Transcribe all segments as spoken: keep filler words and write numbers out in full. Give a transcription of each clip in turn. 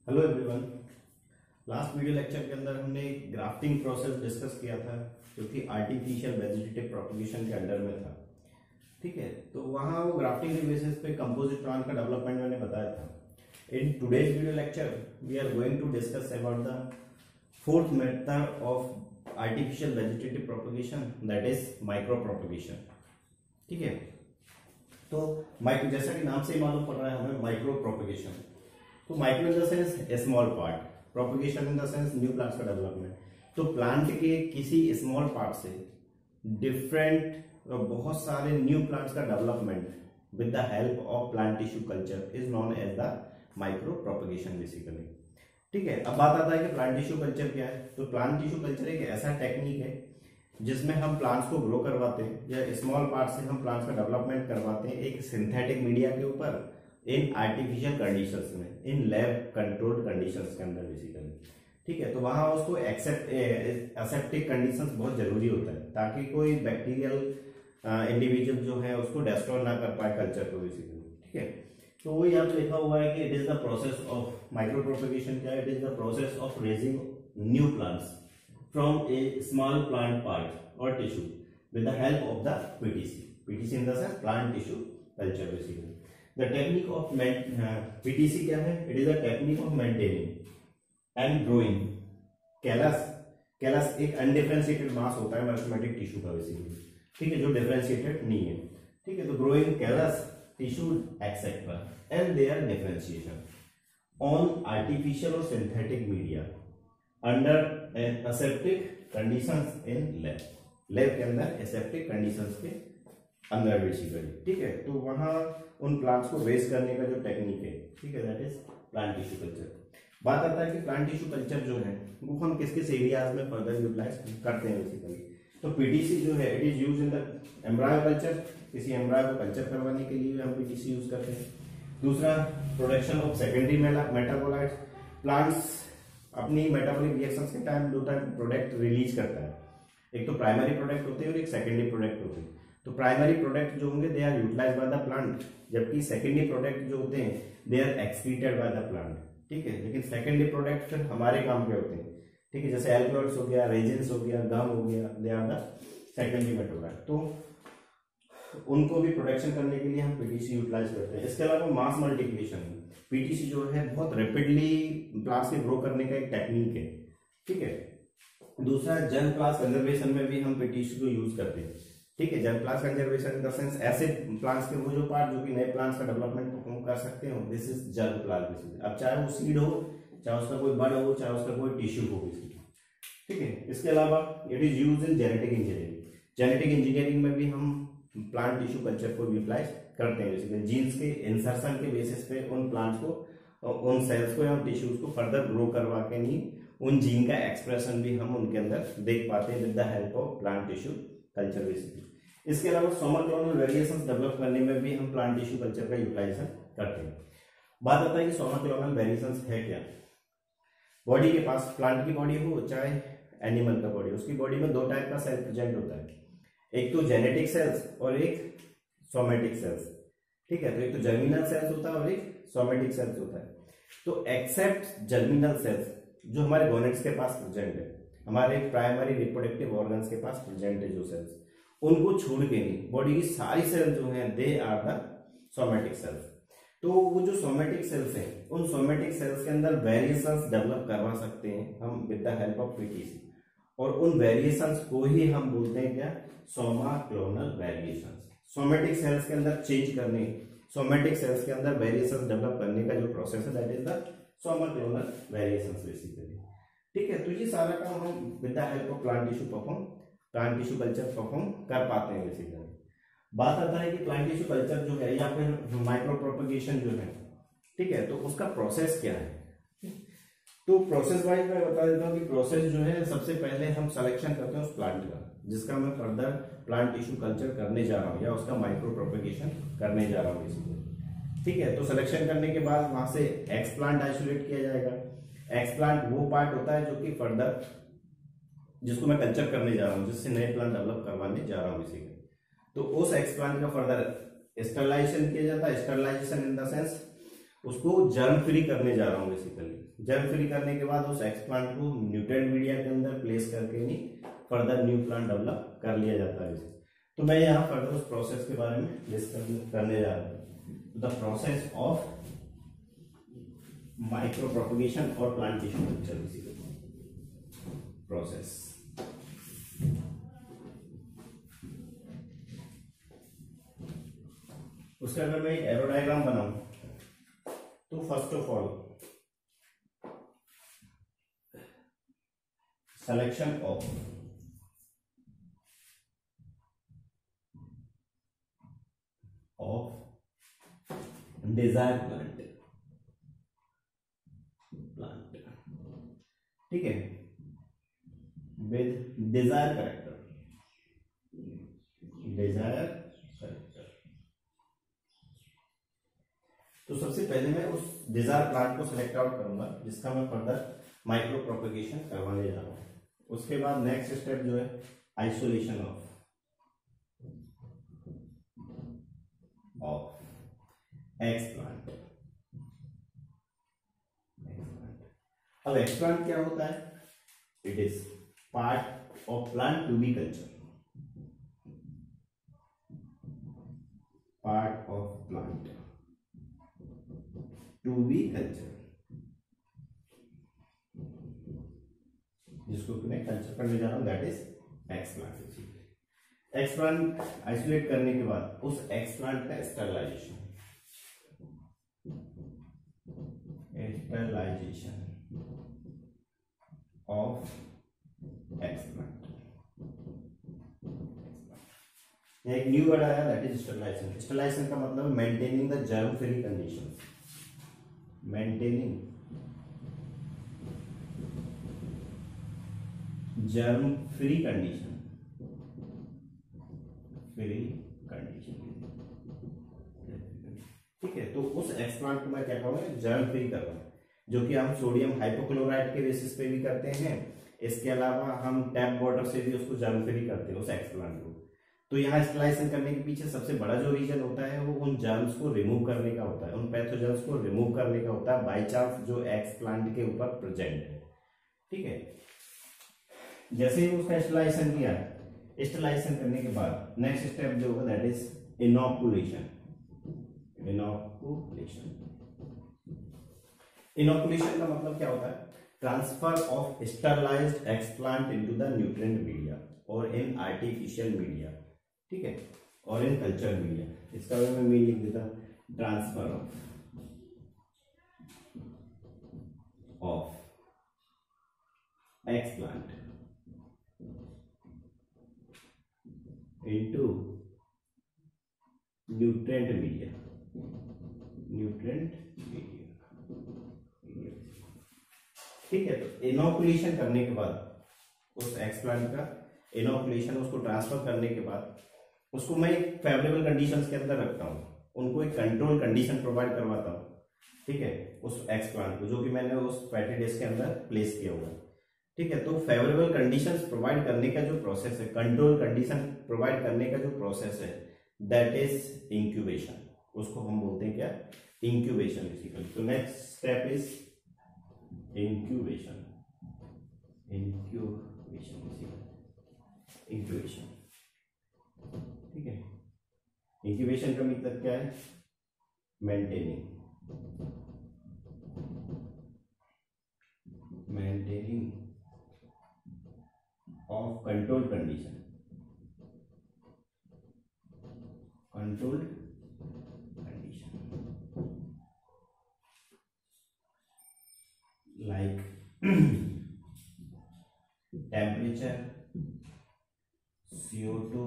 Hello everyone. Last video lecture के अंदर हमने ग्राफ्टिंग प्रोसेस डिस्कस किया था जो कि आर्टिफिशियल वेजिटेटिव प्रोपगेशन के अंडर में था। ठीक है, तो वहाँ वो ग्राफ्टिंग के बेसिस पे कंपोजिट प्लांट का डेवलपमेंट मैंने बताया था। In today's video lecture we are going to discuss about the fourth method of artificial vegetative propagation, that is micro propagation. ठीक है, तो माइक्रो जैसा कि नाम से ही मालूम पड़ रहा है हमें माइक्रो प्रोपगेशन। तो micro in the sense a small part, propagation in the sense new plants का डेवलपमेंट। तो प्लांट के किसी स्मॉल पार्ट से डिफरेंट बहुत सारे न्यू प्लांट्स का development with the help of plant tissue culture is known as the micro propagation basically. ठीक है, अब बात आता है कि प्लांट टिश्यू कल्चर क्या है। तो प्लांट टिश्यू कल्चर एक ऐसा टेक्निक है जिसमें हम प्लांट्स को ग्रो करवाते हैं या स्मॉल पार्ट से हम प्लांट्स का डेवलपमेंट करवाते हैं एक सिंथेटिक मीडिया के ऊपर, इन आर्टिफिशियल कंडीशंस में, इन लैब कंट्रोल्ड कंडीशंस के अंदर बेसिकली। ठीक है, तो वहां उसको एक्सेप्ट एसेप्टिक कंडीशंस बहुत जरूरी होता है ताकि कोई बैक्टीरियल इंडिविजुअल जो है उसको डिस्ट्रॉय ना कर पाए कल्चर को बेसिकली। ठीक है, तो वही यहाँ पे लिखा हुआ है कि it is the process of micro propagation. क्या it is the process of raising new plants from a small plant part और tissue with the help of the PTC. PTC in the sense plant tissue culture basically. The technique of uh, P T C क्या है? It is a technique of maintaining and growing callus. Callus एक undifferentiated mass होता है mathematic tissue का basically. ठीक है, जो differentiated नहीं है। ठीक है, तो growing callus, tissue etc. and their differentiation on artificial or synthetic media under aseptic conditions in lab. Lab के अंदर aseptic conditions के अंदर बेसिकली। ठीक है, तो वहां उन प्लांट्स को रेज करने का जो टेक्निक है, ठीक है, that is plant tissue culture. बात आता है कि प्लांट टिश्यू कल्चर जो है वो हम किस किस एरियाज में फर्दर यूटिलाइज करते हैं बेसिकली। तो पीटीसी जो है it is use in the embryo culture, किसी एम्ब्रायो को कल्चर करवाने के लिए हम पीटीसी यूज करते हैं। दूसरा, production of secondary metabolites. Plants अपनी मेटाबॉलिक रिएक्शंस के टाइम दो टाइप प्रोडक्ट रिलीज करता है, एक तो प्राइमरी प्रोडक्ट होते हैं और एक सेकेंडरी प्रोडक्ट होते हैं। तो प्राइमरी प्रोडक्ट जो होंगे they are utilized by the plant, जबकि सेकेंडरी प्रोडक्ट जो होते हैं they are excreted by the plant. ठीक है, लेकिन सेकेंडरी प्रोडक्ट फिर हमारे काम के होते हैं। ठीक है, जैसे एल्कोहल्स हो गया, रेजिन्स हो गया, गम हो गया, they are the secondary metabolite. तो उनको भी प्रोडक्शन करने के लिए हम पीटीसी यूटिलाइज करते हैं। इसके अलावा मास मल्टीप्लिकेशन, पीटीसी जो है बहुत रैपिडली प्लांट्स के ग्रो करने का एक टेक्निक है। ठीक है, दूसरा, जर्म प्लांट्स कंजर्वेशन में भी हम पीटीसी को यूज करते हैं। ठीक है, germ plants conservation in the sense ऐसे प्लांट्स के वो जो पार्ट जो कि नए प्लांट्स का डेवलपमेंट परफॉर्म कर सकते हो, this is germ plant basically. अब चाहे वो सीड हो, चाहे उसका कोई बड हो, चाहे उसका कोई टिश्यू हो बेसिकली। ठीक है, इसके अलावा it is use in genetic engineering. Genetic engineering में भी हम प्लांट टिश्यू कल्चर को यूटिलाइज करते हैं बेसिकली। जीन्स के इंसर्शन के बेसिस पे उन प्लांट्स को, उन सेल्स को या टिश्यूज को फर्दर ग्रो करवा के नहीं उन जीन का एक्सप्रेशन भी हम उनके अंदर देख पाते हैं with the help of plant tissue culture basically. इसके अलावा सोमा क्लोनल वेरिएशंस डेवलप करने में भी हम प्लांट टिश्यू कल्चर का यूटिलाइजेशन करते हैं। बात आता है कि सोमा क्लोनल वेरिएशंस है क्या। बॉडी के पास, प्लांट की बॉडी हो चाहे एनिमल का बॉडी, उसकी बॉडी में दो टाइप का सेल प्रेजेंट होता है, एक तो जेनेटिक सेल्स और एक सोमेटिक सेल्स। ठीक है, तो एक तो जर्मिनल सेल्स होता है और एक सोमेटिक सेल्स होता है। तो एक्सेप्ट जर्मिनल सेल्स जो हमारे गोनेट्स के पास प्रेजेंट है, हमारे प्राइमरी रिप्रोडक्टिव ऑर्गन्स के पास प्रेजेंट है जो सेल्स, उनको छोड़ के नहीं बॉडी की सारी सेल जो हैं they are the somatic cells. तो वो जो सोमेटिक सेल्स हैं उन सोमेटिक सेल्स के अंदर वेरिएशंस डेवलप करवा सकते हैं हम with the help of PTC, और उन वेरिएशंस को ही हम बोलते हैं क्या, somaclonal variations. Somatic cells के अंदर चेंज करने, सोमेटिक सेल्स के अंदर वेरिएशंस डेवलप करने का जो प्रोसेस है that is the somaclonal variations basically. ठीक है, तो ये सारा काम हम with the help of plant tissue perform plant tissue culture perform कर पाते हैं बेसिकली। बात आता है कि प्लांट टिश्यू कल्चर जो है या फिर माइक्रो प्रोपगेशन जो है, ठीक है, तो उसका प्रोसेस क्या है। तो प्रोसेस वाइज मैं बता देता हूँ कि प्रोसेस जो है सबसे पहले हम सिलेक्शन करते हैं उस प्लांट का जिसका मैं फर्दर प्लांट टिश्यू कल्चर करने जा रहा हूँ या उसका माइक्रो प्रोपगेशन करने जा रहा हूँ बेसिकली। ठीक है, तो सिलेक्शन करने के बाद वहां से एक्स प्लांट आइसोलेट किया जाएगा। एक्स प्लांट वो पार्ट होता है जो कि फर्दर जिसको मैं कल्चर करने जा रहा हूँ, जिससे नए प्लांट डेवलप करवाने जा रहा हूँ बेसिकली। तो उस एक्स प्लांट का फर्दर स्टरलाइजेशन किया जाता है। स्टरलाइजेशन इन द सेंस उसको जर्म फ्री करने जा रहा हूँ बेसिकली। जर्म फ्री करने के बाद उस एक्सप्लांट को न्यूट्रिएंट मीडिया के अंदर प्लेस करके ही फर्दर न्यू प्लांट डेवलप कर लिया जाता है। तो मैं यहाँ फर्दर उस प्रोसेस के बारे में डिस्कस करने जा रहा हूँ। The process of micro propagation और प्लांटेशन कल्चर प्रोसेस। उसका अगर मैं एक एरो डायग्राम बनाऊं तो first of all selection of of desire plant plant ठीक है, with desire character desire character. तो सबसे पहले मैं उस डिजायर प्लांट को सिलेक्ट आउट करूंगा जिसका मैं फर्दर माइक्रो प्रोपगेशन करवाने जा रहा हूं। उसके बाद नेक्स्ट स्टेप जो है आइसोलेशन ऑफ ऑफ एक्सप्लांट। अब एक्सप्लांट क्या होता है? It is part of plant to be culture, part of plant to be culture, जिसको मैं कल्चर करने जा रहा हूं, that is explant. Explant isolate करने के बाद उस एक्सप्लांट का स्टरलाइजेशन स्टरलाइजेशन ऑफ एक्सप्लांट। एक न्यू वर्ड आया, दैट इज स्टरलाइजेशन। स्टरलाइजेशन का मतलब maintaining the germ free condition, maintaining germ free condition, free condition ठीक है। तो उस एक्सप्लांट को मैं क्या कहूँगा, जर्म फ्री करना, जो कि हम सोडियम हाइपोक्लोराइड के बेसिस पे भी करते हैं। इसके अलावा हम टैप वाटर से भी उसको जर्म फ्री करते हैं उस एक्सप्लांट को। तो यहाँ स्टरलाइजेशन करने के पीछे सबसे बड़ा जो रीजन होता है वो उन जर्म्स को रिमूव करने का होता है, उन पैथोजेंस को रिमूव करने का होता है बाय चांस जो एक्सप्लांट के ऊपर प्रेजेंट है ठीक है। जैसे ही उसका स्टरलाइजेशन किया, स्टरलाइजेशन करने के बाद नेक्स्ट स्टेप जो होगा दैट इज इनॉकुलेशन। इनॉकुलेशन इनॉकुलेशन का मतलब क्या होता है? Transfer of sterilized explant into the nutrient media और इन आर्टिफिशियल मीडिया ठीक है, और इन कल्चर मीडिया। इसका मैं मीन लिख देता हूं, transfer of of explant into nutrient media, nutrient media ठीक है। तो इनॉकुलेशन करने के बाद उस एक्सप्लांट का इनॉकुलेशन, उसको ट्रांसफर करने के बाद उसको मैं एक फेवरेबल कंडीशंस के अंदर रखता हूँ, उनको एक कंट्रोल कंडीशन प्रोवाइड करवाता हूँ ठीक है, उस एक्सप्लांट को जो कि मैंने उस फैटी डेज के अंदर प्लेस किया हुआ ठीक है। तो फेवरेबल कंडीशंस प्रोवाइड करने का जो प्रोसेस है, कंट्रोल कंडीशन प्रोवाइड करने का जो प्रोसेस है, दैट इज इंक्यूबेशन। उसको हम बोलते हैं क्या? Incubation basically. तो next step is incubation. Incubation basically incubation ठीक है। इंक्यूबेशन का मतलब क्या है? Maintaining maintaining of control condition, controlled condition like temperature, C O two,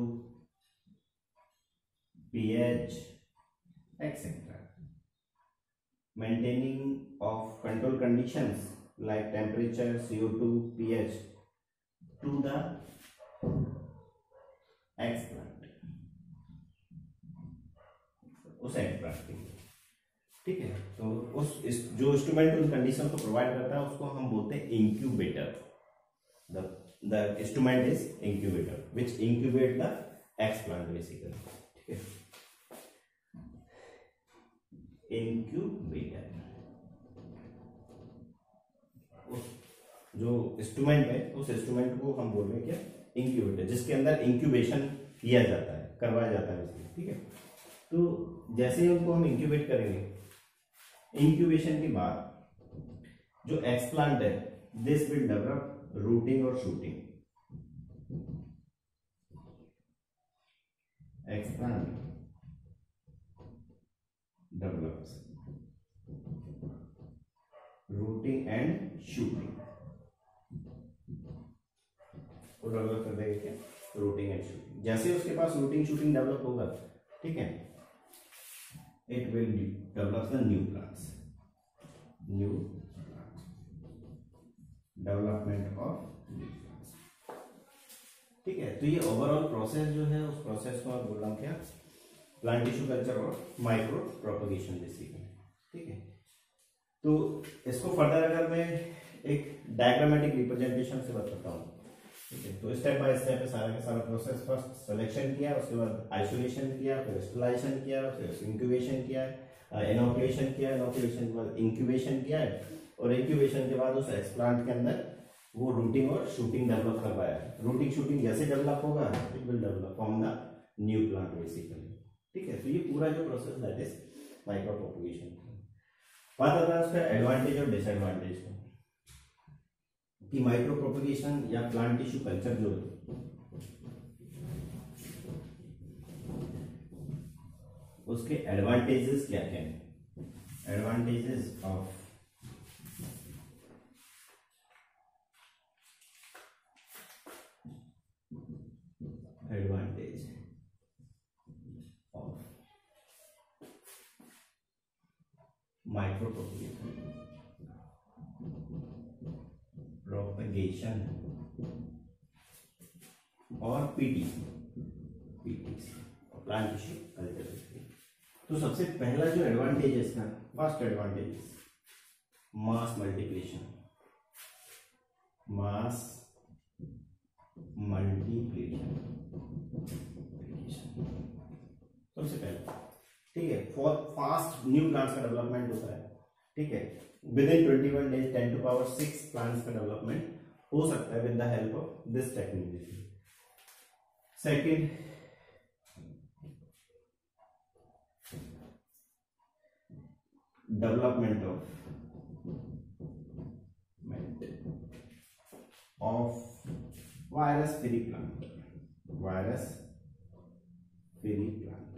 pH etc. Maintaining of control conditions like temperature, C O two, pH to the explant, उस explant के लिए ठीक है। तो उस इस, जो इंस्ट्रूमेंट उस कंडीशन को प्रोवाइड करता है उसको हम बोलते हैं incubator. The the instrument is incubator which incubate the explant basically ठीक है। इंक्यूबेटर। जो इंस्ट्रूमेंट है उस इंस्ट्रूमेंट को हम बोल रहे हैं क्या, इंक्यूबेटर, जिसके अंदर इंक्यूबेशन किया जाता है, करवाया जाता है उसमें, ठीक है। तो जैसे ही उनको हम इंक्यूबेट करेंगे, इंक्यूबेशन के बाद जो एक्सप्लांट है, दिस विल डेवलप रूटिंग और shooting. Explant develops rooting and shooting, वो डेवलप कर देगा क्या, रूटिंग एंड शूटिंग। जैसे उसके पास रूटिंग शूटिंग डेवलप होगा, ठीक है, it will develop the new plants, new development of new plants, ठीक है। तो ये ओवरऑल प्रोसेस जो है, उस प्रोसेस को मैं बोल रहा हूँ क्या, प्लांट टिश्यू कल्चर और माइक्रो प्रोपगेशन बेसिकली, ठीक है। तो इसको फर्दर अगर मैं एक डायग्रामेटिक रिप्रेजेंटेशन से बताता हूँ, ठीक है, तो स्टेप बाय स्टेप सारा का सारा प्रोसेस, फर्स्ट सिलेक्शन किया, उसके बाद आइसोलेशन किया, फिर स्टेलाइजेशन किया, फिर इंक्यूबेशन किया, इनोकुलेशन किया, इनोकुलेशन के बाद इंक्यूबेशन किया, और इंक्यूबेशन के बाद उस एक्सप्लांट के अंदर वो रूटिंग और शूटिंग डेवलप करवाया। रूटिंग शूटिंग जैसे डेवलप होगा, it will develop from the new plant basically, ठीक है। तो ये पूरा जो process that is micro propagation. बात आता है उसका एडवांटेज और डिसएडवांटेज का, कि माइक्रो प्रोपगेशन या प्लांट टिश्यू कल्चर जो है, उसके एडवांटेजेस क्या क्या है। Advantages of advantage of micro propagation propagation और PT PT plant tissue culture. तो सबसे पहला जो एडवांटेज है इसका, first advantage mass multiplication, mass multiplication सबसे पहला, ठीक है। फॉर फास्ट न्यू प्लांट्स का डेवलपमेंट होता है, ठीक है। Within twenty one days ten to power six plants का डेवलपमेंट हो सकता है with the help of this technology. Second, development of of virus free plant, virus free plant,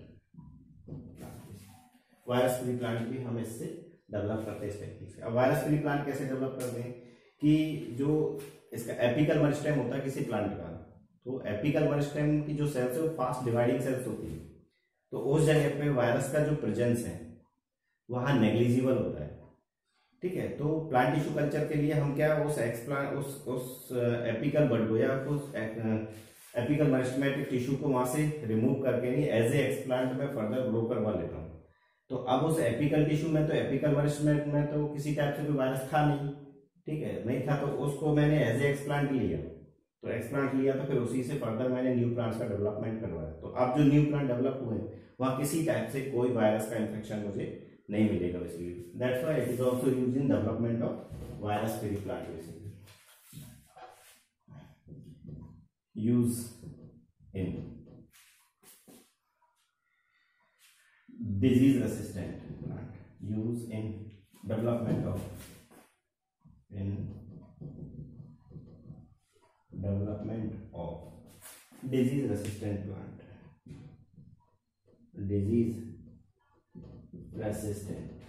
virus free plant भी हम इससे डेवलप करते हैं इस टेक्निक से। अब वायरस फ्री प्लांट कैसे डेवलप करते हैं, कि जो इसका एपिकल मेरिस्टेम होता है किसी प्लांट का, तो एपिकल मेरिस्टेम की जो सेल्स है वो फास्ट डिवाइडिंग सेल्स होती है, तो उस जगह पे वायरस का जो प्रेजेंस है वहां नेग्लिजिबल होता है, ठीक है। तो प्लांट टिश्यू कल्चर के लिए हम क्या, उस एक्सप्लांट उस उस एपिकल बड को या उस एपिकल मेरिस्टेमेटिक टिश्यू को वहां से रिमूव करके नहीं एज ए एक्सप्लांट में फर्दर ग्रो करवा लेता हूँ। तो अब उस एपिकल टिश्यू में तो एपिकल मेरिस्टेम में तो किसी टाइप से कोई वायरस था नहीं, ठीक है, नहीं था, तो उसको मैंने एज ए एक्सप्लांट लिया, तो एक्सप्लांट लिया तो फिर उसी से फर्दर मैंने न्यू प्लांट्स का डेवलपमेंट करवाया। तो अब जो न्यू प्लांट डेवलप हुए वहां किसी टाइप से कोई वायरस का इन्फेक्शन मुझे नहीं मिलेगा बेसिकली। That's why it is also used in development of virus free plant basically. Use in disease resistant plant, use in development of in development of disease resistant plant, disease resistant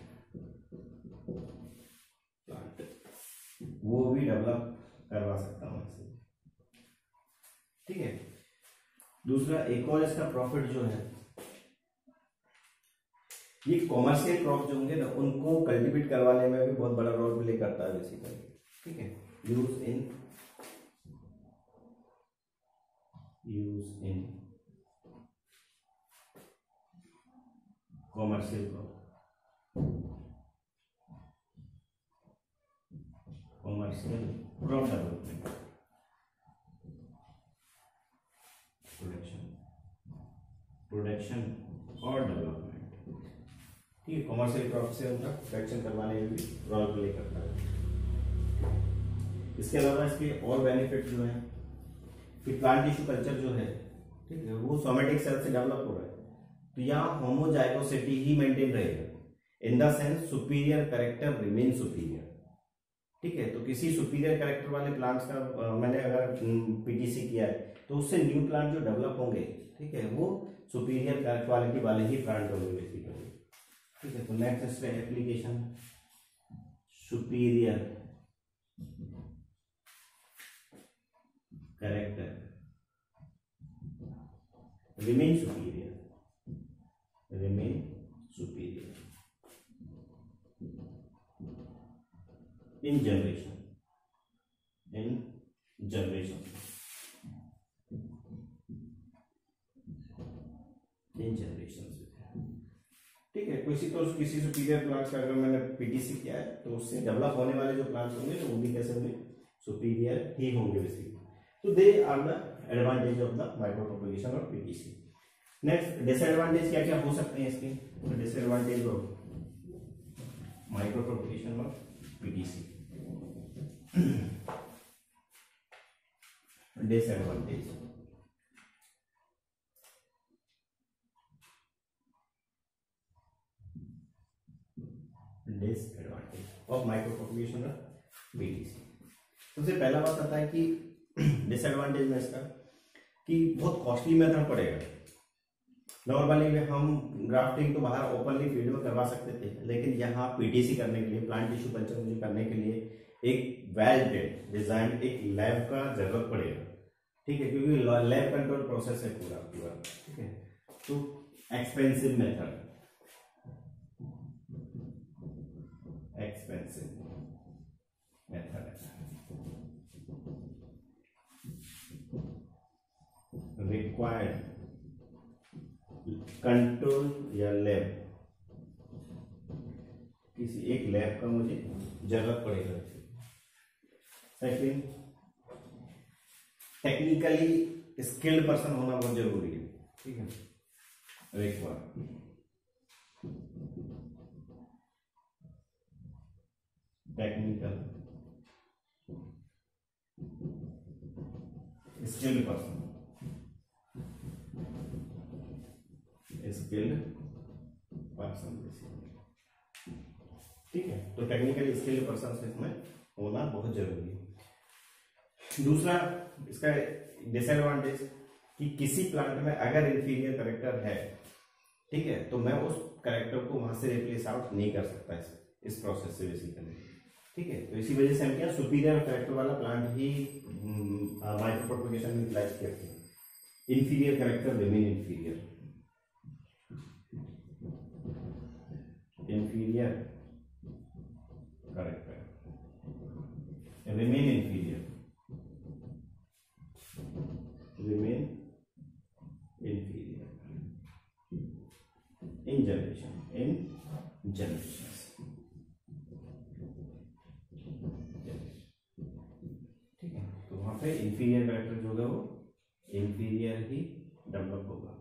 plant, वो भी develop करवा सकता हूँ इससे, ठीक है। दूसरा एक और इसका प्रॉफिट जो है, ये कॉमर्शियल क्रॉप जो होंगे ना उनको कल्टीवेट करवाने में भी बहुत बड़ा रोल प्ले करता है बेसिकली, ठीक है। Use in use in commercial crop, commercial crop development, production production और डेवलपमेंट, ठीक है, कॉमर्शियल क्रॉप से उनका प्रोटेक्शन करवाने में भी रोल प्ले करता है। इसके अलावा इसके और बेनिफिट जो है कि प्लांट टिश्यू कल्चर जो है, ठीक है, वो सोमेटिक सेल से डेवलप हो रहा है, तो यहाँ होमोजाइगोसिटी ही मेंटेन रहेगा, in the sense superior character remain superior. ठीक है, तो किसी सुपीरियर कैरेक्टर वाले प्लांट्स का आ, मैंने अगर पीटीसी किया है तो उससे न्यू प्लांट जो डेवलप होंगे, ठीक है, वो सुपीरियर क्वालिटी वाले ही प्लांट होंगे बेसिकली। ठीक है, तो next application superior character remain superior, remain superior in generation, in generation, in generations। ठीक है, किसी तो किसी सुपीरियर प्लांट्स का अगर मैंने पीटीसी किया है तो उससे डेवलप होने वाले जो प्लांट्स होंगे तो वो भी कैसे होंगे, सुपीरियर ही होंगे बेसिकली। तो they are the advantage of the micro propagation of PTC. Next disadvantage क्या क्या हो सकते हैं इसके, तो disadvantage of micro propagation of PTC. Disadvantage, disadvantage of micro propagation of PTC. सबसे पहला बात आता है कि डिसएडवांटेज में इसका कि बहुत कॉस्टली मेथड पड़ेगा। नॉर्मली हम ग्राफ्टिंग तो बाहर ओपनली फील्ड में करवा सकते थे, लेकिन यहाँ पीटीसी करने के लिए, प्लांट टिश्यू कल्चर मुझे करने के लिए एक वेल डिजाइन एक लैब का जरूरत पड़ेगा। ठीक है, क्योंकि लैब कंट्रोल प्रोसेस है पूरा पूरा। ठीक है, तो expensive method, expensive method required control या लैब, किसी एक लैब का मुझे जरूरत पड़ेगा। सेकंड, टेक्निकली स्किल्ड पर्सन होना बहुत जरूरी है। ठीक है, required technical skilled person, skilled person. ठीक है, तो टेक्निकली स्किल्ड पर्सन इसमें होना बहुत जरूरी है। दूसरा इसका डिसएडवांटेज कि किसी प्लांट में अगर इंफीरियर कैरेक्टर है, ठीक है, तो मैं उस कैरेक्टर को वहां से रिप्लेस आउट नहीं कर सकता इस, इस प्रोसेस से बेसिकली। ठीक है, तो इसी वजह से हम क्या सुपीरियर कैरेक्टर वाला प्लांट ही माइक्रो प्रोपगेशन में यूटिलाइज करते हैं। Inferior character remain inferior, inferior character remain inferior, remain inferior in generation, in generations। ठीक है, तो वहां पे inferior character जो होगा वो inferior ही डेवलप होगा।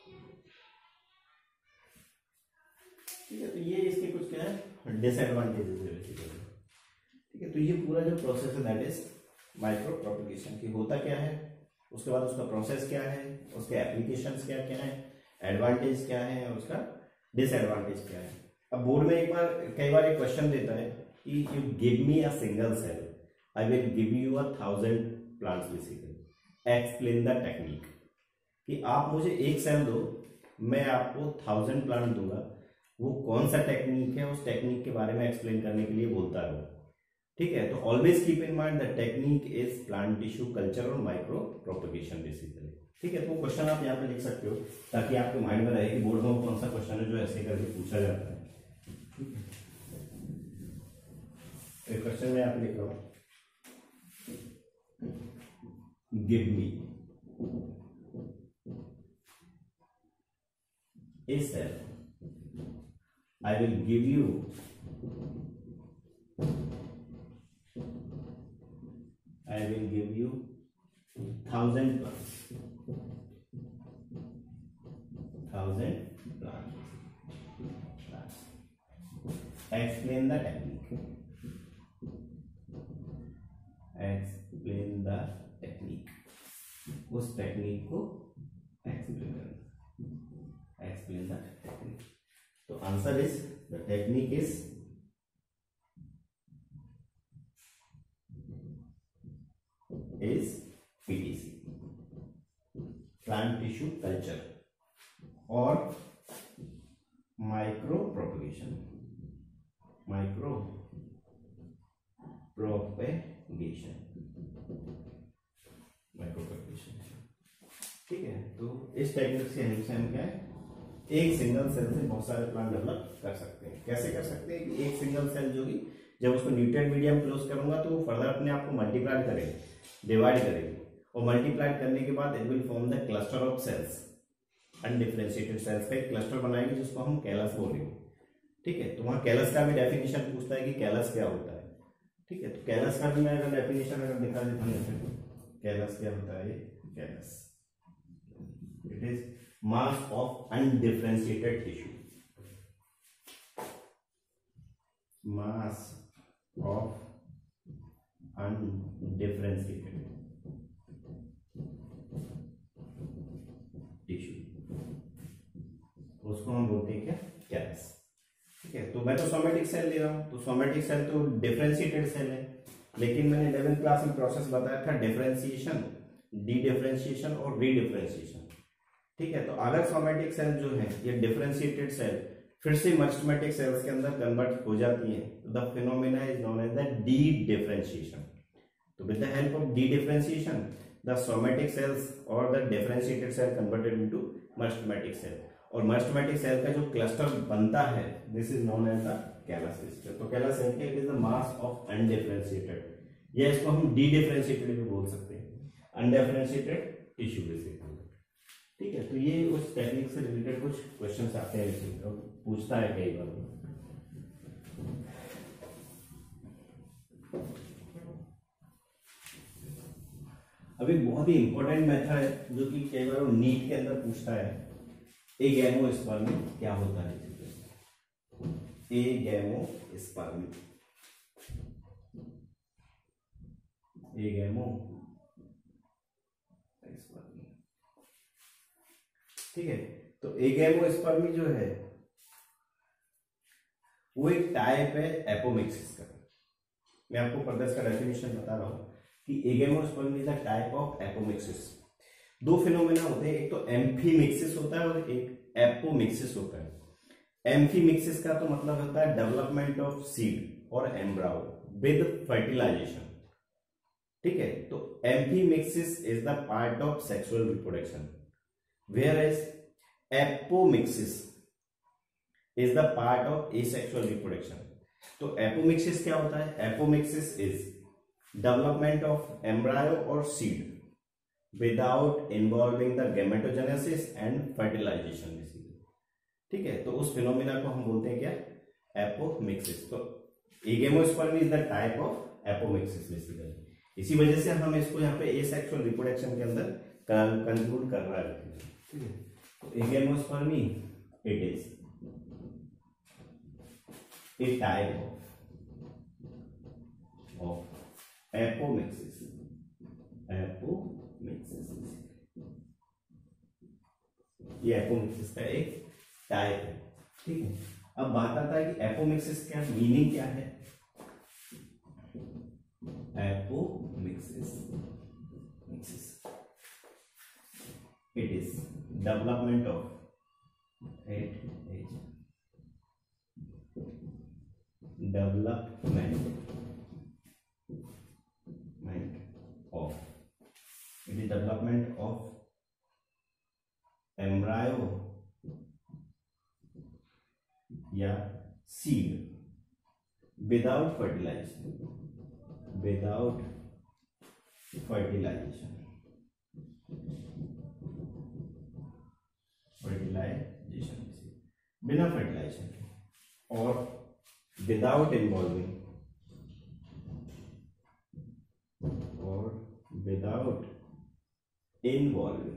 ठीक है, तो ये इसके कुछ क्या है डिसएडवांटेजेस है बेसिकली। ठीक है, तो ये पूरा जो प्रोसेस है दैट इज माइक्रो प्रोपगेशन की होता क्या है, उसके बाद उसका प्रोसेस क्या है, उसके एप्लीकेशंस क्या क्या है, एडवांटेज क्या है और उसका डिसएडवांटेज क्या है। अब बोर्ड में एक बार कई बार एक क्वेश्चन देता है कि you give me a single cell, I will give you a thousand plants basically, explain the technique. कि आप मुझे एक सेल दो, मैं आपको थाउजेंड प्लांट दूंगा, वो कौन सा टेक्निक है उस टेक्निक के बारे में एक्सप्लेन करने के लिए बोलता है वो। ठीक है, तो always keep in mind the technique is plant tissue culture और माइक्रो प्रोपगेशन बेसिकली। ठीक है, तो वो क्वेश्चन आप यहाँ पे लिख सकते हो ताकि आपके माइंड में रहे कि बोर्ड में कौन सा क्वेश्चन है जो ऐसे करके पूछा जाता है। एक क्वेश्चन में आप लिख रहा हूं, give me a cell, I will give you I will give you thousand plants, thousand plants, plants. Explain the technique, explain the technique, उस टेक्निक को एक्सप्लेन करना, एक्सप्लेन द टेक्निक। तो answer is the technique is is P T C, plant tissue culture और micro propagation, micro propagation, micro propagation। ठीक है, तो इस technique से हेल्प से हम क्या है, एक सिंगल सेल से बहुत सारे प्लांट डेवलप कर सकते हैं। कैसे कर सकते हैं कि एक सिंगल सेल जो कि जब उसको न्यूट्रिएंट मीडियम क्लोज करूंगा तो वो फर्दर अपने आप को मल्टीप्लाई करेगी, डिवाइड करेगी, और मल्टीप्लाई करने के बाद it will form the cluster of cells, undifferentiated cells का एक क्लस्टर बनाएगी जिसको हम कैलस बोलेंगे। ठीक है, तो वहां कैलस का भी डेफिनेशन पूछता है कि कैलस क्या होता है। ठीक है, तो कैलस का भी मैं अगर डेफिनेशन अगर दिखा देता हूँ, कैलस क्या होता है, callus it is mass of undifferentiated tissue, mass of undifferentiated tissue, उसको हम बोलते हैं क्या, कैलस। ठीक है, तो मैं तो सोमेटिक सेल ले रहा हूं, तो सोमेटिक सेल तो डिफरेंशिएटेड सेल है, लेकिन मैंने इलेवेंथ क्लास में प्रोसेस बताया था डिफरेंशिएशन, डी डिफरेंशिएशन और री डिफरेंशिएशन। ठीक है, तो अगर सोमेटिक सेल जो है ये डिफरेंशिएटेड सेल फिर से मर्स्टमेटिक सेल्स के अंदर कन्वर्ट हो जाती है, तो the phenomena is known as the dedifferentiation. तो with the help of dedifferentiation the somatic cells और the differentiated cell converted into meristematic cell, और मर्स्टमेटिक सेल का जो क्लस्टर बनता है this is known as the callus structure. तो callus cell के it is the mass of undifferentiated, या इसको हम डी डिफरेंशिएटेड भी बोल सकते हैं, अनडिफरेंशिएटेड टिश्यू बेसिकली। ठीक है, तो ये उस टेक्निक से रिलेटेड कुछ क्वेश्चंस आते हैं, तो पूछता है कई बार। अभी बहुत ही इंपॉर्टेंट मेथड है जो कि कई बार नीट के अंदर पूछता है, एगैमोस्पर्मी क्या होता है, एगैमोस्पर्मी, एगैमोस्पर्मी। ठीक है, तो एगैमोस्पर्मी जो है वो एक टाइप है एपोमिक्सिस का। मैं आपको फर्दर इसका डेफिनेशन बता रहा हूं कि agamospermy is a type of apomixis. दो फिनोमेना होते हैं, एक तो एम्फीमिक्सिस होता है और एक एपोमिक्सिस होता है। एम्फीमिक्सिस का तो मतलब होता है डेवलपमेंट ऑफ सीड और एम्ब्रायो विद फर्टिलाइजेशन। ठीक है, तो amphimixis is the part of sexual reproduction, whereas apomixis is the part of asexual reproduction। तो apomixis क्या होता है, apomixis is development of embryo or seed without involving the gametogenesis and fertilization basically। ठीक है, तो उस फिनोमिना को हम बोलते हैं क्या, apomixis। तो agamospermy is the type of apomixis basically, इसी वजह से हम इसको यहाँ पे एसेक्सुअल रिप्रोडक्शन के अंदर कंक्लूड कर रहा है। ठीक है, तो agamospermy it is a type of apomixis, apomixis ये एपोमिक्सिस का एक टाइप है। ठीक है, अब बात आता है कि एपोमिक्सिस का मीनिंग क्या है। Apomixis mixis it is development of it is development of it is development of embryo या seed without fertilization, without fertilization fertilization बिना फर्टिलाइजेशन के, और विदाउट इन्वॉल्विंग और without involving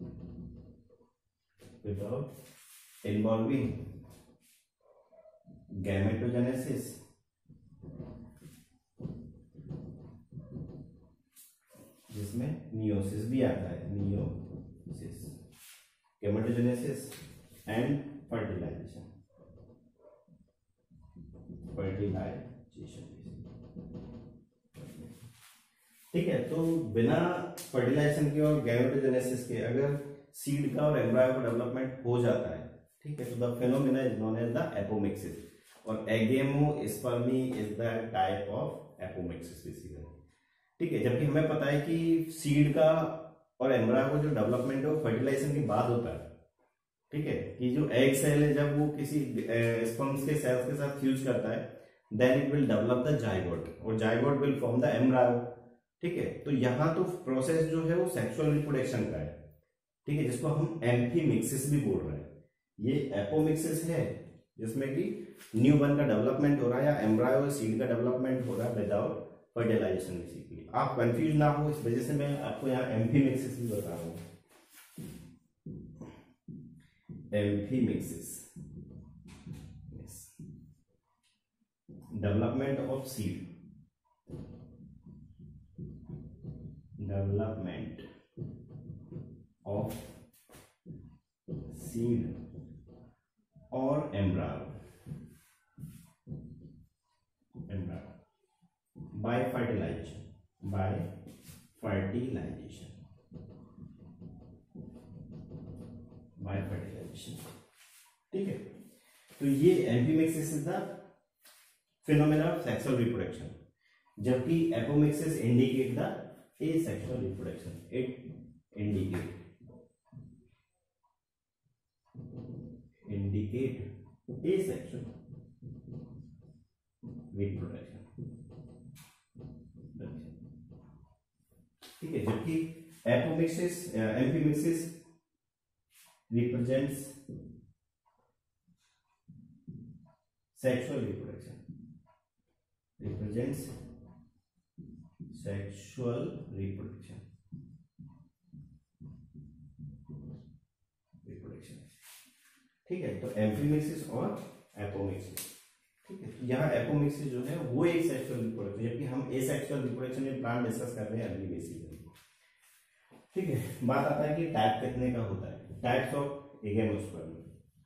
without involving gametogenesis, जिसमें meiosis भी आता है, meiosis, gametogenesis and fertilization, fertilization ठीक है। तो बिना फर्टिलाइजेशन के और गैमेटोजेनेसिस के अगर सीड का और एम्ब्रायो का डेवलपमेंट हो जाता है, ठीक है, तो the phenomena is known as the apomixis, और agamospermy is the type of apomixis basically, ठीक है। जबकि हमें पता है कि सीड का और एम्ब्रायो का जो डेवलपमेंट है वो फर्टिलाइजेशन के बाद होता है, ठीक है, कि जो एग सेल है जब वो किसी स्पर्म्स के सेल्स के साथ फ्यूज करता है, then it will develop the zygote, और zygote will form the embryo, ठीक है। तो यहाँ तो प्रोसेस जो है वो सेक्सुअल रिप्रोडक्शन का है, ठीक है, जिसको हम एम्फीमिक्सिस भी बोल रहे हैं। ये एपोमिक्सिस है जिसमें कि न्यू बर्न का डेवलपमेंट हो रहा है या एम्ब्रायो सीड का डेवलपमेंट हो रहा है विदाउट फर्टिलाइजेशन बेसिकली। आप कंफ्यूज ना हो, इस वजह से मैं आपको यहाँ एम्फीमिक्सिस भी बता रहा हूँ। Amphimixis, development of seed, development of seed और embryo, embryo by fertilization, by fertilization, by fertilization, ठीक है। तो ये amphimixis is the phenomena of sexual reproduction, जबकि apomixis indicate the asexual reproduction. It indicate indicate asexual reproduction, ठीक है। जबकि apomixis amphimixis represents sexual reproduction, represents sexual reproduction, reproduction ठीक है। तो एम्फीमिक्सिस और एपोमिक्सिस, ठीक है। यहाँ एपोमिक्सिस जो है वो एक सेक्सुअल रिप्रोडक्शन, जबकि हम एसेक्सुअल रिप्रोडक्शन में प्लान डिस्कस कर रहे हैं अगली बेसिकली, ठीक है। बात आता है कि टाइप कितने का होता है, types of agamospermy.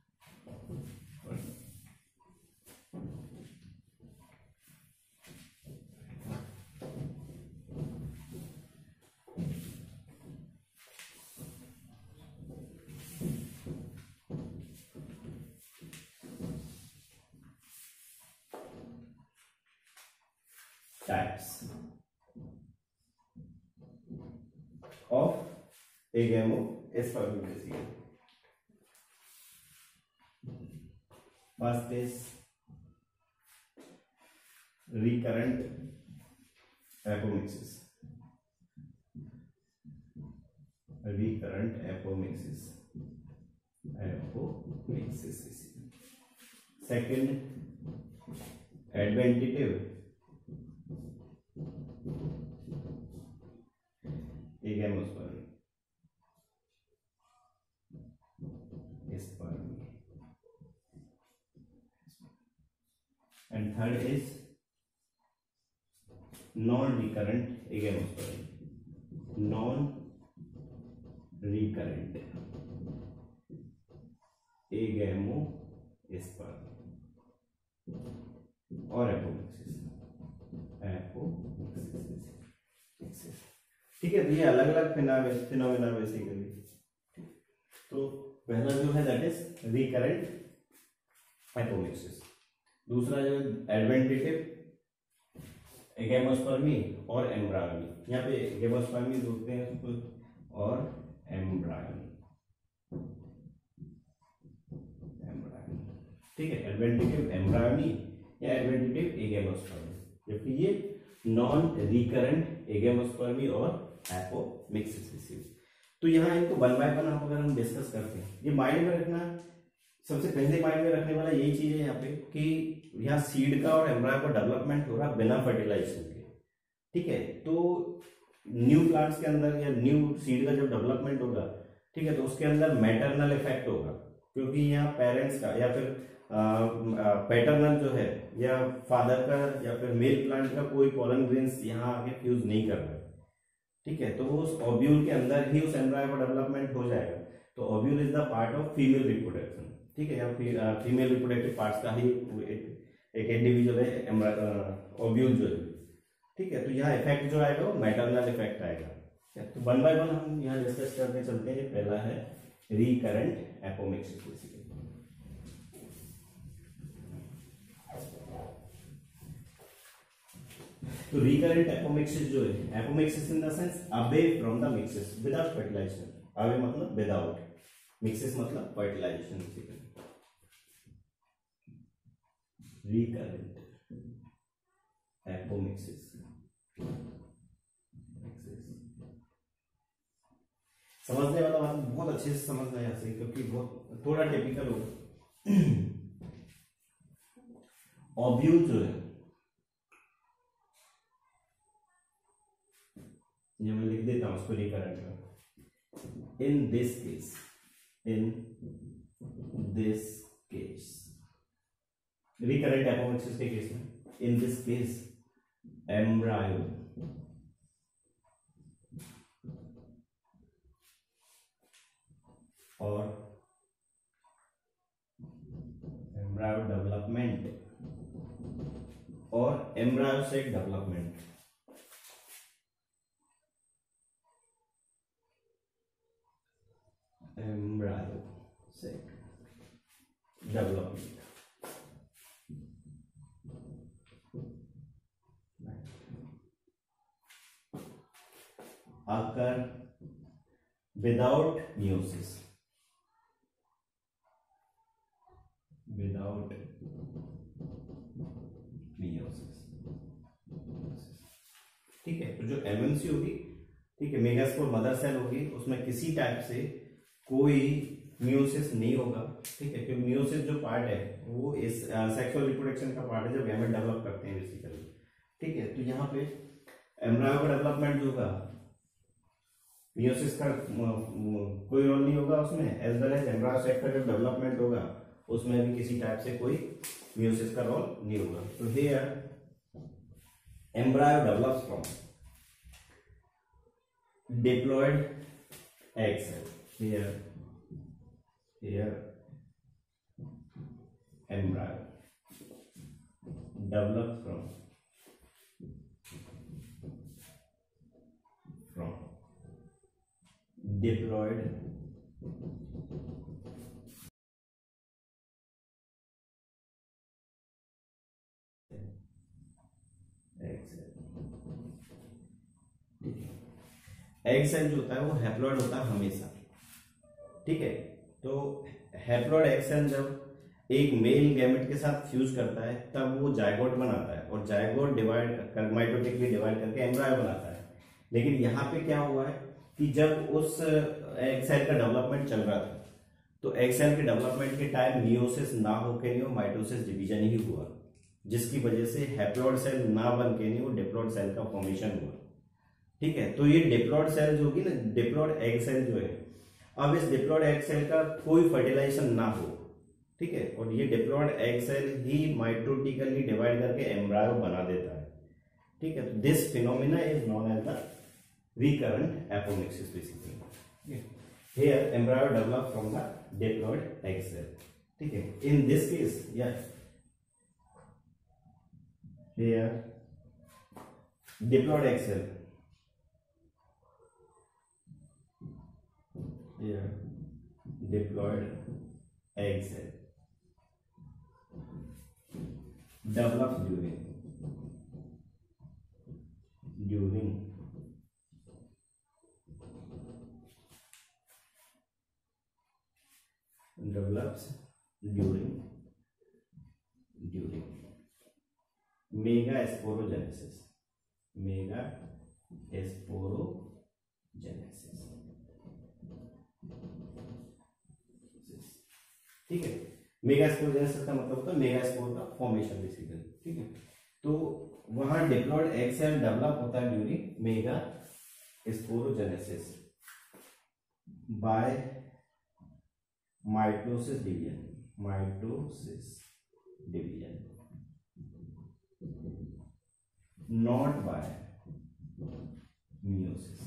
Types of agamospermy basically. First is recurrent apomixis. Recurrent apomixis. Apomixis. Second, adventitive agamospermy. Spermy. And third is non-recurrent agamospermy. Non-recurrent agamospermy और एपोमिक्सिस, एपोमिक्सिस, ठीक है। तो ये अलग अलग फिनोमेना बेसिकली। तो पहला जो है दैट इज रिकरेंट एपोमिक्सिस, दूसरा जो एडवेंटिटिव एगेमोस्पर्मी और एम्ब्रायोनी, यहाँ पे एगेमोस्पर्मी बोलते हैं उसको और एम्ब्रायोनी, एम्ब्रायोनी, ठीक है। एडवेंटिटिव एम्ब्रायोनी या एडवेंटिटिव एगेमोस्पर्मी, जबकि ये नॉन रिकरेंट एगेमोस्पर्मी और एपोमिक्सिस। तो यहाँ इनको वन बाय वन आप अगर हम डिस्कस करते हैं, ये माइंड में रखना, सबसे पहले माइंड में रखने वाला यही चीज है यहाँ पे कि यहाँ सीड का और एम्ब्रायो का डेवलपमेंट हो रहा बिना फर्टिलाइजेशन के, ठीक है। तो न्यू प्लांट्स के अंदर या न्यू सीड का जो डेवलपमेंट होगा, ठीक है, तो उसके अंदर मैटरनल इफेक्ट होगा, क्योंकि यहाँ पेरेंट्स का या फिर पैटर्नल जो है या फादर का या फिर मेल प्लांट का कोई पॉलन ग्रेन्स यहाँ आके फ्यूज नहीं कर रहा है, ठीक है, तो उस ओव्यूल के अंदर ही उस एम्ब्रायो का डेवलपमेंट हो जाएगा। तो ovule is the part of female reproduction, ठीक है, या फीमेल रिप्रोडक्टिव पार्ट्स का ही एक इंडिविजुअल है ओव्यूल जो है, ठीक है। तो यहाँ इफेक्ट जो आएगा वो मैटरनल इफेक्ट आएगा। तो वन बाय वन हम यहाँ डिस्कस करके चलते हैं। पहला है रिकरेंट एपोमिक्सिस। तो रिकरेंट एपोमिक्सिस जो है, apomixis in the sense away from the mixis without fertilization. Away मतलब विदाउट, मिक्सिस मतलब फर्टिलाइजेशन। रिकरेंट एपोमिक्सिस समझने वाला बात बहुत अच्छे से समझना है यहाँ से, क्योंकि बहुत थोड़ा टिपिकल होगा। ओव्यूल जो है, ये मैं लिख देता हूं उसको रिकरेंट का। In this case, in this case recurrent apomixis के केस में, इन दिस केस एम्ब्रायो और एम्ब्रायो डेवलपमेंट और embryo set development, embryo set development occur without meiosis, without meiosis, ठीक है। तो जो एमएमसी होगी, ठीक है, मेगास्पोर मदर सेल होगी, उसमें किसी टाइप से कोई मियोसिस नहीं होगा, ठीक है, क्योंकि मियोसिस जो पार्ट है वो इस सेक्सुअल रिप्रोडक्शन का पार्ट है जब गैमेट डेवलप करते हैं बेसिकली, ठीक है। तो यहाँ पे एम्ब्रायो का डेवलपमेंट जो होगा, मियोसिस का कोई रोल नहीं होगा उसमें, as well as embryo set का जो डेवलपमेंट होगा उसमें भी किसी टाइप से कोई मियोसिस का रोल नहीं होगा। तो here embryo develops from diploid egg cell, here here embryo develops from from diploid egg cell जो होता है वो हैप्लॉइड होता है हमेशा, ठीक है। तो हैप्लॉइड एग सेल जब एक मेल गैमेट के साथ फ्यूज करता है तब वो जायगोट बनाता है, और जायगोट डिवाइड कर माइटोटिकली डिवाइड करके एम्ब्रायो बनाता है। लेकिन यहाँ पे क्या हुआ है कि जब उस एग सेल का डेवलपमेंट चल रहा था तो एग सेल के डेवलपमेंट के टाइम मियोसिस ना होके नहीं, वो माइटोसिस डिवीजन ही हुआ, जिसकी वजह से हैप्लॉइड सेल ना बन के नहीं वो डिप्लॉइड सेल का फॉर्मेशन हुआ, ठीक है। तो ये डिप्लॉइड सेल जो होगी ना, डिप्लॉइड एग सेल जो है, अब इस डिप्लॉइड एग सेल का कोई फर्टिलाइजेशन ना हो, ठीक है, और ये डिप्लॉइड एग सेल ही माइटोटिकली डिवाइड करके एम्ब्रायो बना देता है, ठीक है। तो this phenomena is known as the recurrent apomixis basically. Here embryo develop from the diploid egg cell, ठीक है। In this case yes here diploid egg cell, here diploid egg cell develops during during develops during during megasporogenesis megasporogenesis, ठीक है। Megasporogenesis का मतलब होता है megaspore का formation basically, ठीक है। तो वहां डिप्लॉइड एग सेल डेवलप होता है during megasporogenesis by mitosis division, mitosis division, not by meiosis.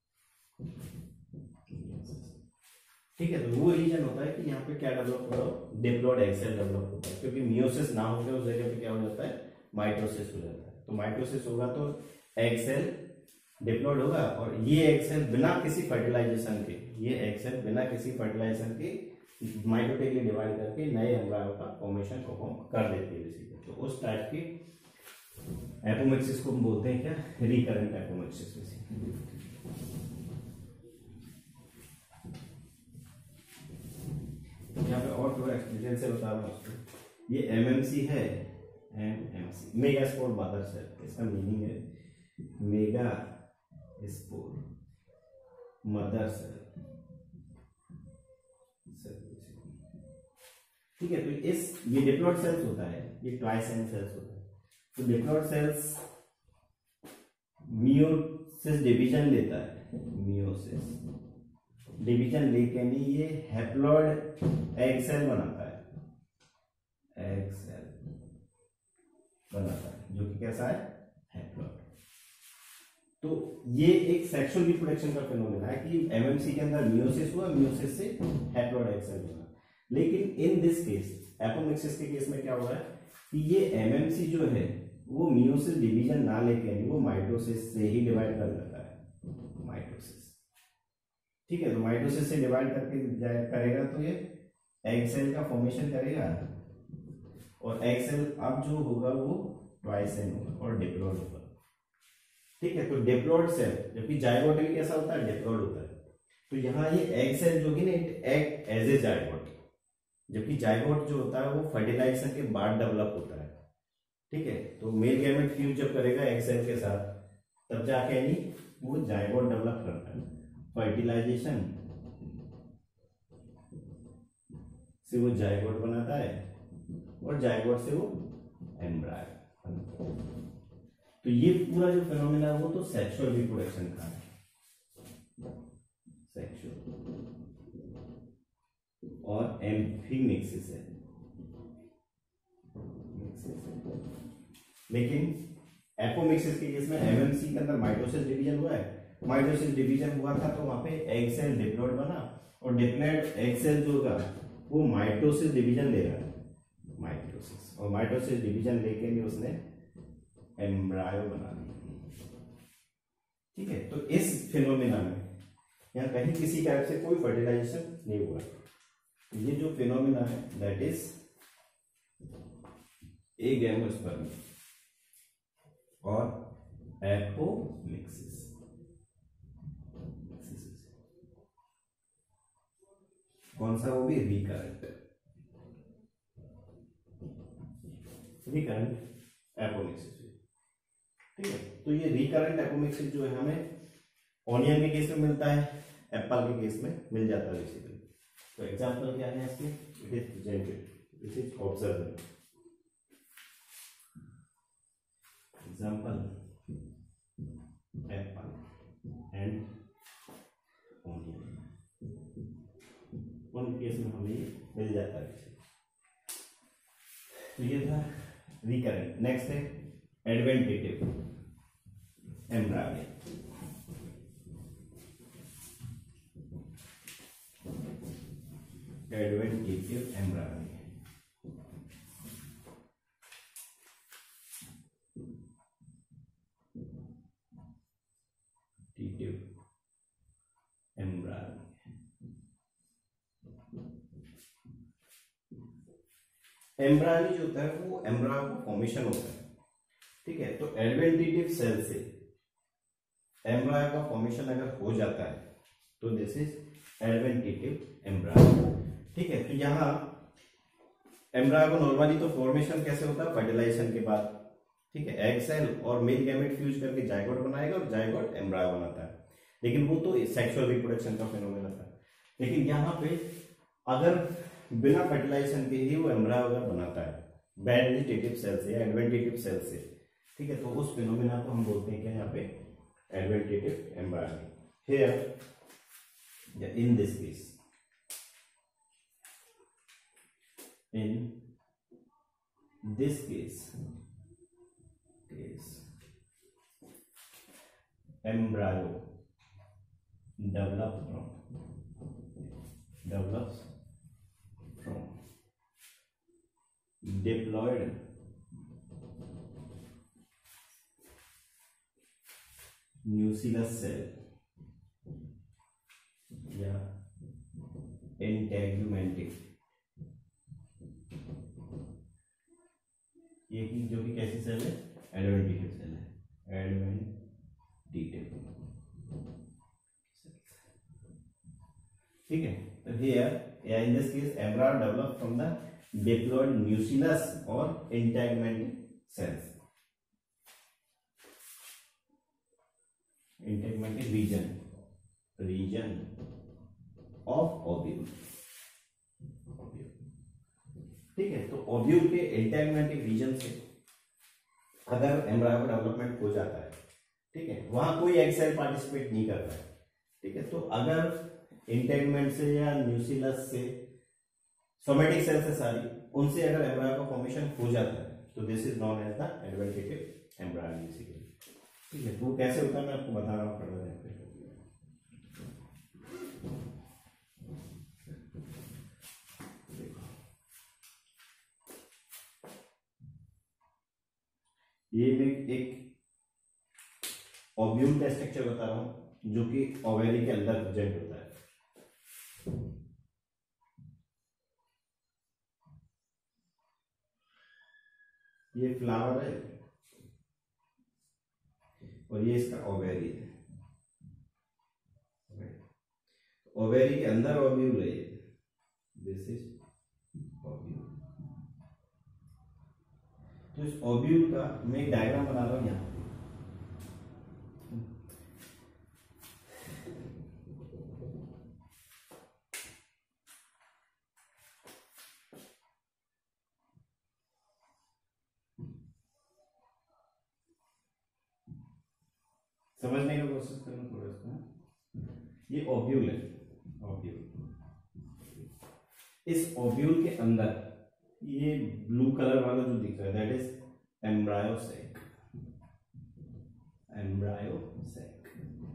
ठीक है, तो वो रीजन होता है कि यहाँ पे क्या डेवलप हो रहा हो, डिप्लॉइड एग सेल डेवलप होता है, क्योंकि मियोसिस ना होकर उस जगह पे क्या हो जाता है, माइटोसिस हो जाता है। तो माइटोसिस होगा तो एग सेल डिप्लॉइड होगा, और ये एग सेल बिना किसी फर्टिलाइजेशन के, ये एग सेल बिना किसी फर्टिलाइजेशन के माइटोटिकली डिवाइड करके नए एम्ब्रायो का फॉर्मेशन परफॉर्म कर देती है बेसिकली। तो उस टाइप की एपोमिक्सिस को हम बोलते हैं क्या, रिकरेंट एपोमिक्सिस। यहाँ पे और थोड़ा एक्सपीरियंस से बता रहा हूँ, ये एमएमसी है, MMC mega spore mother cell, इसका मीनिंग है मेगा स्पोर मदर सेल। ठीक है, तो इस ये डिप्लॉइड सेल्स होता है, ये ट्राइसेन सेल्स होता है। तो डिप्लॉइड सेल्स मियोसिस डिवीजन लेता है, मियोसिस डिवीजन लेके नहीं ये हैप्लॉइड एग सेल बनाता है, एग सेल बनाता है जो कि कैसा है, हैप्लॉइड। तो ये एक सेक्सुअल रिप्रोडक्शन का फिनोमेना है कि एमएमसी के अंदर मियोसिस हुआ, मियोसिस से हैप्लॉइड एग सेल बना। लेकिन इन दिस केस, एपोमिक्सिस के केस में क्या हो रहा है कि ये एमएमसी जो है वो मियोसिस डिवीजन ना लेके नहीं, वो माइटोसिस से ही डिवाइड कर देता है, माइटोसिस। ठीक है, तो माइटोसिस से डिवाइड करके करेगा तो ये एग सेल का फॉर्मेशन करेगा, और एग सेल अब जो होगा वो ट्राइसेन होगा और डिप्लॉइड होगा। ठीक है, तो डिप्लॉइड सेल, जबकि जाइगोट भी कैसा होता है, डिप्लॉइड होता है। तो यहाँ ये एग सेल जो कि ना एग एज ए जाइगोट, जबकि जाइगोट जो होता है वो फर्टिलाइजेशन के बाद डेवलप होता है। ठीक है, तो मेल गैमेट फ्यूज जब करेगा एग सेल के साथ, तब जाके नहीं वो जाइगोट डेवलप करता है। फर्टिलाइजेशन से वो जाइगोट बनाता है, और जाइगोट से वो एम्ब्रायो बनता है। तो ये पूरा जो फिनोमेना है वो तो सेक्सुअल रिप्रोडक्शन का है, सेक्सुअल, और एम्फीमिक्सिस है, लेकिन एपोमिक्सिस के केस में एमएमसी के अंदर माइटोसिस डिवीजन हुआ है, माइटोसिस डिवीजन हुआ था तो वहां पे एग सेल डिप्लॉइड बना, और डिप्लॉइड एग सेल जो होगा वो माइटोसिस डिवीजन ले रहा है, माइटोसिस, और माइटोसिस डिवीजन लेके भी उसने एम्ब्रायो बना दिया। ठीक है, तो इस फिनोमेना में यहाँ कहीं किसी टाइप से कोई फर्टिलाइजेशन नहीं हुआ। ये जो फिनोमेना है दैट इज एगैमोस्पर्म और एपोमिक्सिस। कौन सा, वो भी रिकरेंट, रिकरेंट एपोमिक्सिस। ठीक है, तो ये रिकरेंट एपोमिक्सिस जो है हमें ऑनियन के केस में मिलता है, एप्पल के केस में मिल जाता है बेसिकली। तो एग्जांपल क्या है इसके, it is presented, this is observe. Example apple and onion, one case में हमें ये मिल जाता है। तो ये था रिकरेंट। नेक्स्ट है adventitive embryo. Adventitive embryo embryo embryo जो होता है वो एम्ब्रायो का फॉर्मेशन होता है। ठीक है, तो एडवेंटेटिव सेल से एम्ब्रायो का फॉर्मेशन अगर हो जाता है तो दिस इज एडवेंटेटिव एम्ब्रायो। ठीक है, तो यहाँ एम्ब्रायो को नॉर्मली तो फॉर्मेशन कैसे होता है, फर्टिलाइजेशन के बाद। ठीक है, एग सेल और मेल गैमेट फ्यूज करके जाइगोट बनाएगा और जाइगोट एम्ब्रायो बनाता है, लेकिन वो तो सेक्सुअल रिप्रोडक्शन का फिनोमेना था। लेकिन यहाँ पे अगर बिना फर्टिलाइजेशन के ही वो एम्ब्रायो अगर बनाता है वेजिटेटिव सेल से या एडवेंटेटिव सेल से, ठीक है, तो उस फिनोमेना को हम बोलते हैं क्या यहाँ पे, adventitive embryo. Here in this case in this case case embryo develop from develops from diploid nucleus cell या इंटेग्यूमेंटिक, ये की जो कि कैसी सेल है, एडवेंटिटिव सेल है, एडवेंटिटिव। ठीक है, तो हियर या in this case embryo develop from the diploid nucleus और integumentary cells, integumentary region region of ovule. ठीक है, तो ओव्यूल के इंटेग्यूमेंटिक रीजन से अगर एम्ब्रायो का डेवलपमेंट हो जाता है, ठीक है, वहां कोई एग सेल पार्टिसिपेट नहीं करता है। ठीक है, तो अगर इंटेग्यूमेंट से या न्यूक्लियस से सोमेटिक सेल से सारी उनसे अगर एम्ब्रायो का फॉर्मेशन हो जाता है तो this is known as the adventitive embryo basically. ठीक है, तो कैसे होता है मैं आपको बता रहा हूँ फर्दर। ये मैं एक ओव्यूल का स्ट्रक्चर बता रहा हूं जो कि ओवेरी के अंदर प्रेजेंट होता है। ये फ्लावर है और ये इसका ओवेरी है। ओवेरी के अंदर ओव्यूल है, दिस इज ओव्यूल। तो इस ओव्यूल का मैं एक डायग्राम बना रहा हूं यहां। समझने का कोशिश करना थोड़ा इसको। ये ओव्यूल है, ओव्यूल। इस ओव्यूल के अंदर ये ब्लू कलर वाला जो दिख रहा है that is embryo sac, embryo sac.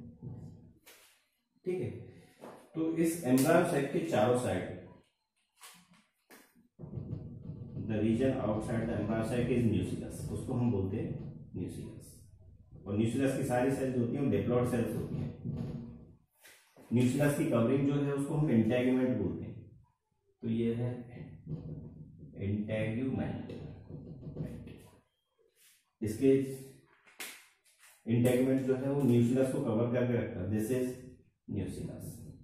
ठीक है, तो इस एम्ब्रायो सैक के चारों side the region outside the embryo sac is nucleus, उसको हम बोलते हैं न्यूक्लियस। और न्यूक्लियस की सारी सेल्स होती हैं डिप्लॉयड सेल्स होती हैं। न्यूक्लियस की कवरिंग जो है उसको हम इंटेग्यूमेंट बोलते हैं। तो ये है इंटेग्यूमेंट, इसके इंटेग्यूमेंट जो है वो न्यूक्लियस को कवर करके रखता है, दिस इज न्यूक्लियस।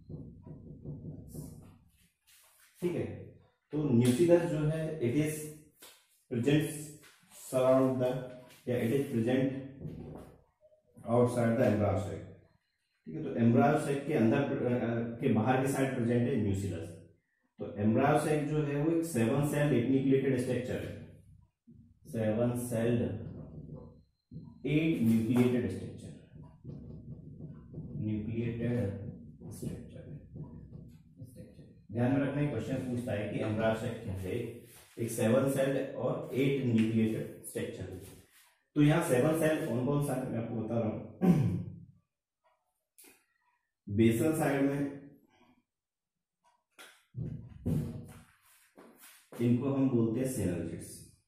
ठीक है, तो न्यूक्लियस जो है it is present surround the या it is present outside the embryo sac. ठीक है, तो एम्ब्रायो सैक के अंदर के बाहर की साइड प्रेजेंट है न्यूक्लियस। तो एम्ब्रायो सैक जो है वो एक सेवन सेल न्यूक्लिएटेड स्ट्रक्चर है, seven celled eight nucleated structure, nucleated structure. ध्यान में रखना, क्वेश्चन पूछता है कि एम्ब्रायो सैक क्या है, एक सेवन सेल्ड और एट न्यूक्लिएटेड स्ट्रक्चर। तो यहाँ सेवन सेल कौन कौन सा मैं आपको बता रहा हूं। बेसल साइड में इनको हम बोलते हैं सिनर्जिड्स।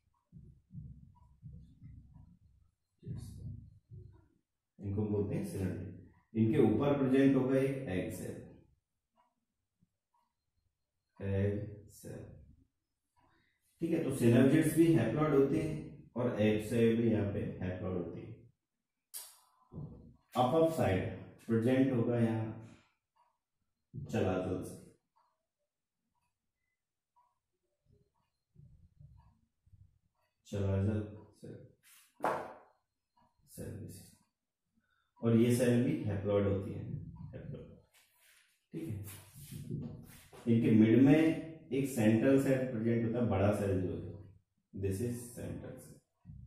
इनको बोलते हैं सिनर्जिड। इनके ऊपर प्रेजेंट होगा एक एग सेल, एग सेल। ठीक है, तो सिनर्जिड्स भी हैप्लॉइड होते हैं और एग सेल भी यहाँ पे हैप्लॉइड होती है। अप अप साइड प्रेजेंट होगा यहाँ चलाजल से, चलाजल सेल, सेल और ये सेल भी हैप्लॉइड होती है, हैप्लॉइड। ठीक है, इनके मिड में एक सेंट्रल सेल प्रेजेंट होता है, बड़ा सेल जो है, दिस इज सेंट्रल सेल,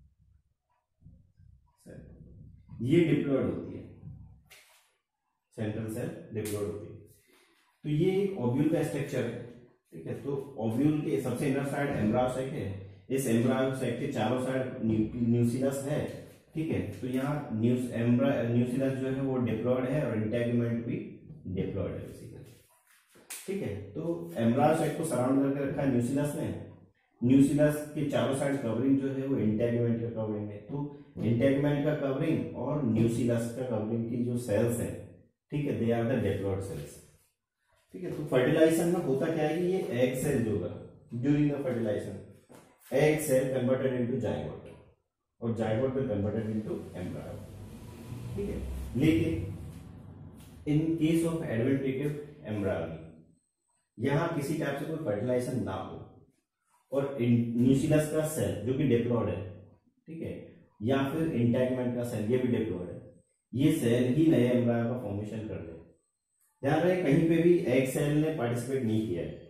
ये डिप्लॉइड होती है, सेंट्रल सेल डिप्लॉइड होती है। तो ये एक ओव्यूल का स्ट्रक्चर है। ठीक है। तो ओव्यूल के सबसे इनर साइड एम्ब्रायोसाइट है, इस एम्ब्रायोसाइट के चारों साइड न्यूक्लियस है, ठीक है। तो यहाँ न्यूस एम्ब्रा न्यूक्लियस जो है वो डिप्लॉयड है और इंटेगुमेंट भी डिप्लॉयड है बेसिकली, ठीक है। तो एम्ब्रायोसाइट को सराउंड करके रखा है न्यूक्लियस ने, न्यूक्लियस के चारों साइड कवरिंग जो है वो इंटेगुमेंट का कवरिंग है। तो इंटेगुमेंट का कवरिंग और न्यूक्लियस का कवरिंग की जो सेल्स है, ठीक है, they are the diploid cells, ठीक है। तो फर्टिलाइजेशन में होता क्या है कि ये एग सेल जो होगा during the fertilization egg cell converted into zygote और जाइगोट में कन्वर्टेड इनटू एम्ब्रायो, ठीक है। लेकिन इन केस ऑफ एडवेंटेटिव एम्ब्रायोनी यहां किसी टाइप से कोई फर्टिलाइजेशन ना हो और न्यूक्लियस का सेल जो कि डिप्लॉयड है, ठीक है, या फिर इंटेगुमेंट का सेल ये भी डिप्लॉयड है, ये सेल ही नए एम्ब्रायो का फॉर्मेशन कर दे। ध्यान रहे कहीं पे भी एग सेल ने पार्टिसिपेट नहीं किया है,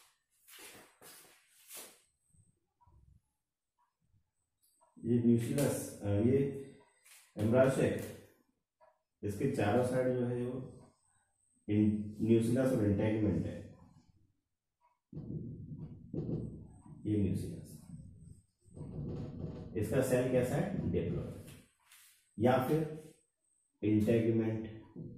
ये न्यूक्लियस ये एम्ब्रायोसाइट इसके चारों साइड जो है वो न्यूक्लियस और इंटेगुमेंट है, ये न्यूक्लियस, इसका सेल कैसा है डिप्लॉयड, या फिर इंटेगुमेंट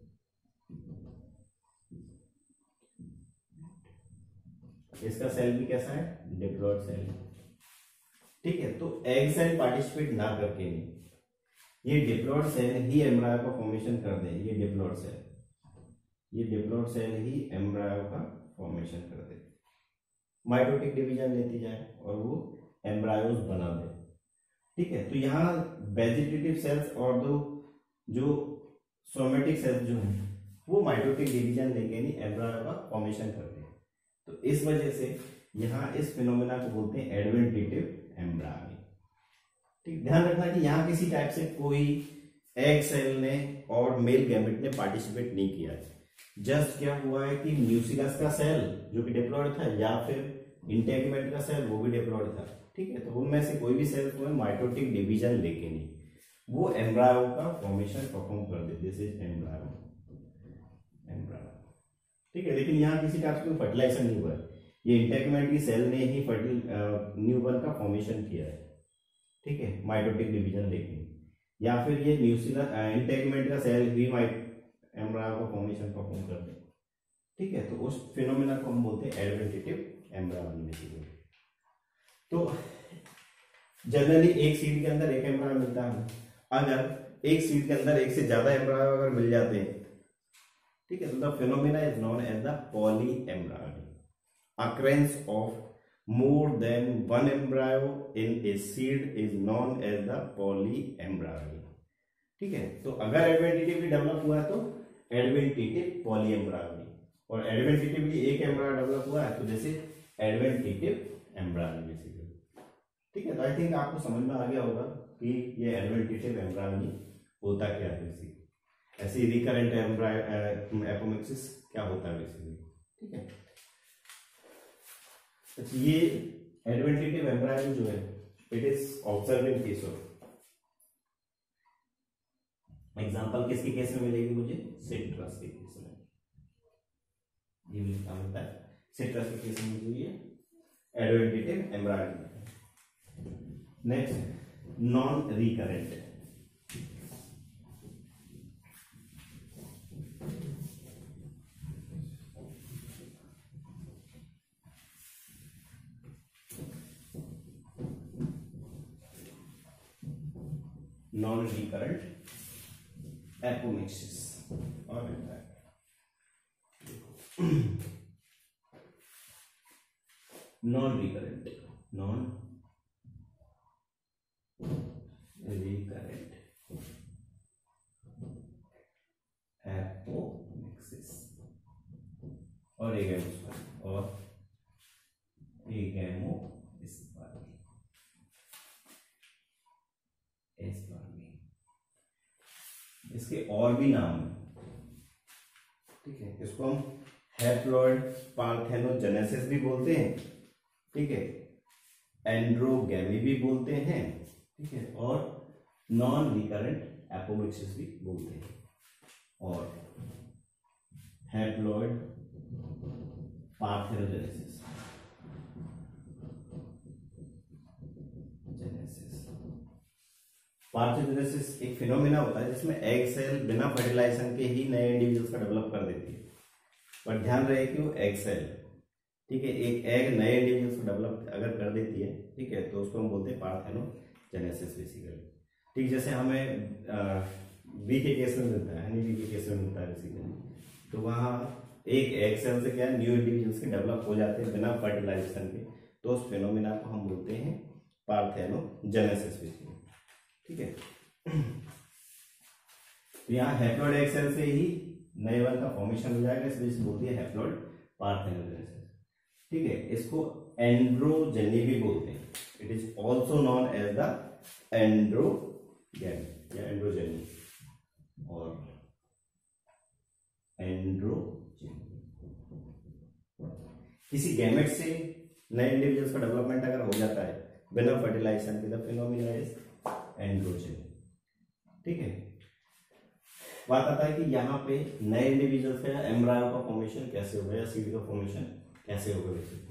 इसका सेल भी कैसा है डिप्लॉयड सेल, ठीक है। तो एग सेल पार्टिसिपेट ना करके नहीं, ये डिप्लॉयड सेल ही एम्ब्रायो का फॉर्मेशन कर दे, ये डिप्लॉयड सेल ये डिप्लॉयड सेल ही एम्ब्रायो का फॉर्मेशन कर दे, माइटोटिक डिवीजन लेती जाए और वो एम्ब्रायोज बना दे, ठीक है। तो यहाँ वेजिटेटिव सेल्स और दो जो सोमेटिक सेल्स जो है वो माइटोटिक डिवीजन लेके नहीं एम्ब्रायो का फॉर्मेशन करते हैं। तो इस वजह से यहाँ इस फिनोमेना को बोलते हैं एडवेंटेटिव एम्ब्रायोनी, ठीक। ध्यान रखना कि यहाँ किसी टाइप से कोई एग सेल ने और मेल गैमेट ने पार्टिसिपेट नहीं किया है, जस्ट क्या हुआ है कि न्यूक्लियस का सेल जो कि डिप्लॉयड था या फिर इंटेगुमेंट का सेल वो भी डिप्लॉयड था, ठीक है। तो उनमें से कोई भी सेल को माइटोटिक डिवीजन लेके नहीं वो एम्ब्रायो का फॉर्मेशन परफॉर्म कर दे, दिस इज एम्ब्रायो एम्ब्रायो, ठीक है। लेकिन यहाँ किसी टाइप से फर्टिलाइजेशन नहीं हुआ है, ये इंटेगुमेंट की सेल ने ही फर्टिल न्यूबॉर्न का फॉर्मेशन किया है, ठीक है, माइटोटिक डिवीजन लेके, या फिर ये न्यूक्लियस इंटेगुमेंट का सेल भी माइट एम्ब्रायो का फॉर्मेशन परफॉर्म कर दे, ठीक है। तो उस फिनोमेना को हम बोलते हैं एडवेंटेटिव एम्ब्रायोनी। तो जनरली एक सीड के अंदर एक एम्ब्रायो मिलता है, अगर एक सीड के अंदर एक से ज्यादा एम्ब्रायो अगर मिल जाते हैं, ठीक है, तो the phenomena is known as the polyembryony, occurrence of more than one embryo in a seed is known as the polyembryony, ठीक है। तो अगर एडवेंटेटिवली डेवलप हुआ है तो एडवेंटेटिव पॉलीएम्ब्रायोनी, और एडवेंटेटिवली एक एम्ब्रायो डेवलप हुआ है तो जैसे एडवेंटेटिव एम्ब्रायोनी बेसिकली, ठीक है। तो आई थिंक आपको समझ में आ गया होगा कि ये एडवेंटेटिव एम्ब्रायोनी होता क्या है बेसिकली, ऐसे रिकरेंट एम्ब्रायो एपोमिक्सिस क्या होता है बेसिकली, ठीक है। ये एडवेंटेटिव एम्ब्रायोनी जो है it is observe in case of, example किसके केस में मिलेगी मुझे, सिट्रस के केस में, ये मिलता है सिट्रस के केस में मुझे ये adventitive embryony. Next non recurrent, non recurrent apomixis, और non recurrent non recurrent apomixis, और एक और एक एमो इसके और भी नाम है, ठीक है। इसको हम हैप्लॉइड पार्थेनोजेनेसिस भी बोलते हैं, ठीक है, एंड्रोगैमी भी बोलते हैं, ठीक है, और नॉन रिकरेंट एपोमिक्सिस भी बोलते हैं, और हैप्लॉइड पार्थेनोजेनेसिस। पार्थेनोजेनेसिस एक फिनोमेना होता है जिसमें एग सेल बिना फर्टिलाइजेशन के ही नए इंडिविजुअल्स का डेवलप कर देती है। पर ध्यान रहे कि वो एग सेल, ठीक है, एक एग नए इंडिविजुअल्स को डेवलप अगर कर देती है, ठीक है, तो उसको हम बोलते हैं पार्थेनोजेनेसिस बेसिकली। ठीक, जैसे हमें बी के केस में मिलता है, हनी बी के केस में मिलता है बेसिकली, तो वहाँ एक एग सेल से क्या न्यू इंडिविजुअल्स के डेवलप हो जाते हैं बिना फर्टिलाइजेशन के, तो उस फिनोमेना को हम बोलते हैं पार्थेनोजेनेसिस बेसिकली। ठीक है, तो यहाँ हैप्लॉइड एग सेल से ही नए वन का फॉर्मेशन हो जाएगा, इसलिए इसे बोलती है हैप्लॉइड पार्थेनोजेनेसिस। ठीक है, इसको एंड्रोजेनी भी बोलते हैं। It is also known as the androgen या एंड्रोजेनी और एंड्रोजेनी। किसी गैमेट से नए इंडिविजुअल्स का डेवलपमेंट अगर हो जाता है बिना फर्टिलाइजेशन के, द फिनोमेना इज एंड्रोजेनी। ठीक है, बात आता है कि यहाँ पे नए इंडिविजुअल्स का एम्ब्रायो का फॉर्मेशन कैसे होगा या सीड का फॉर्मेशन कैसे होगा बेसिकली।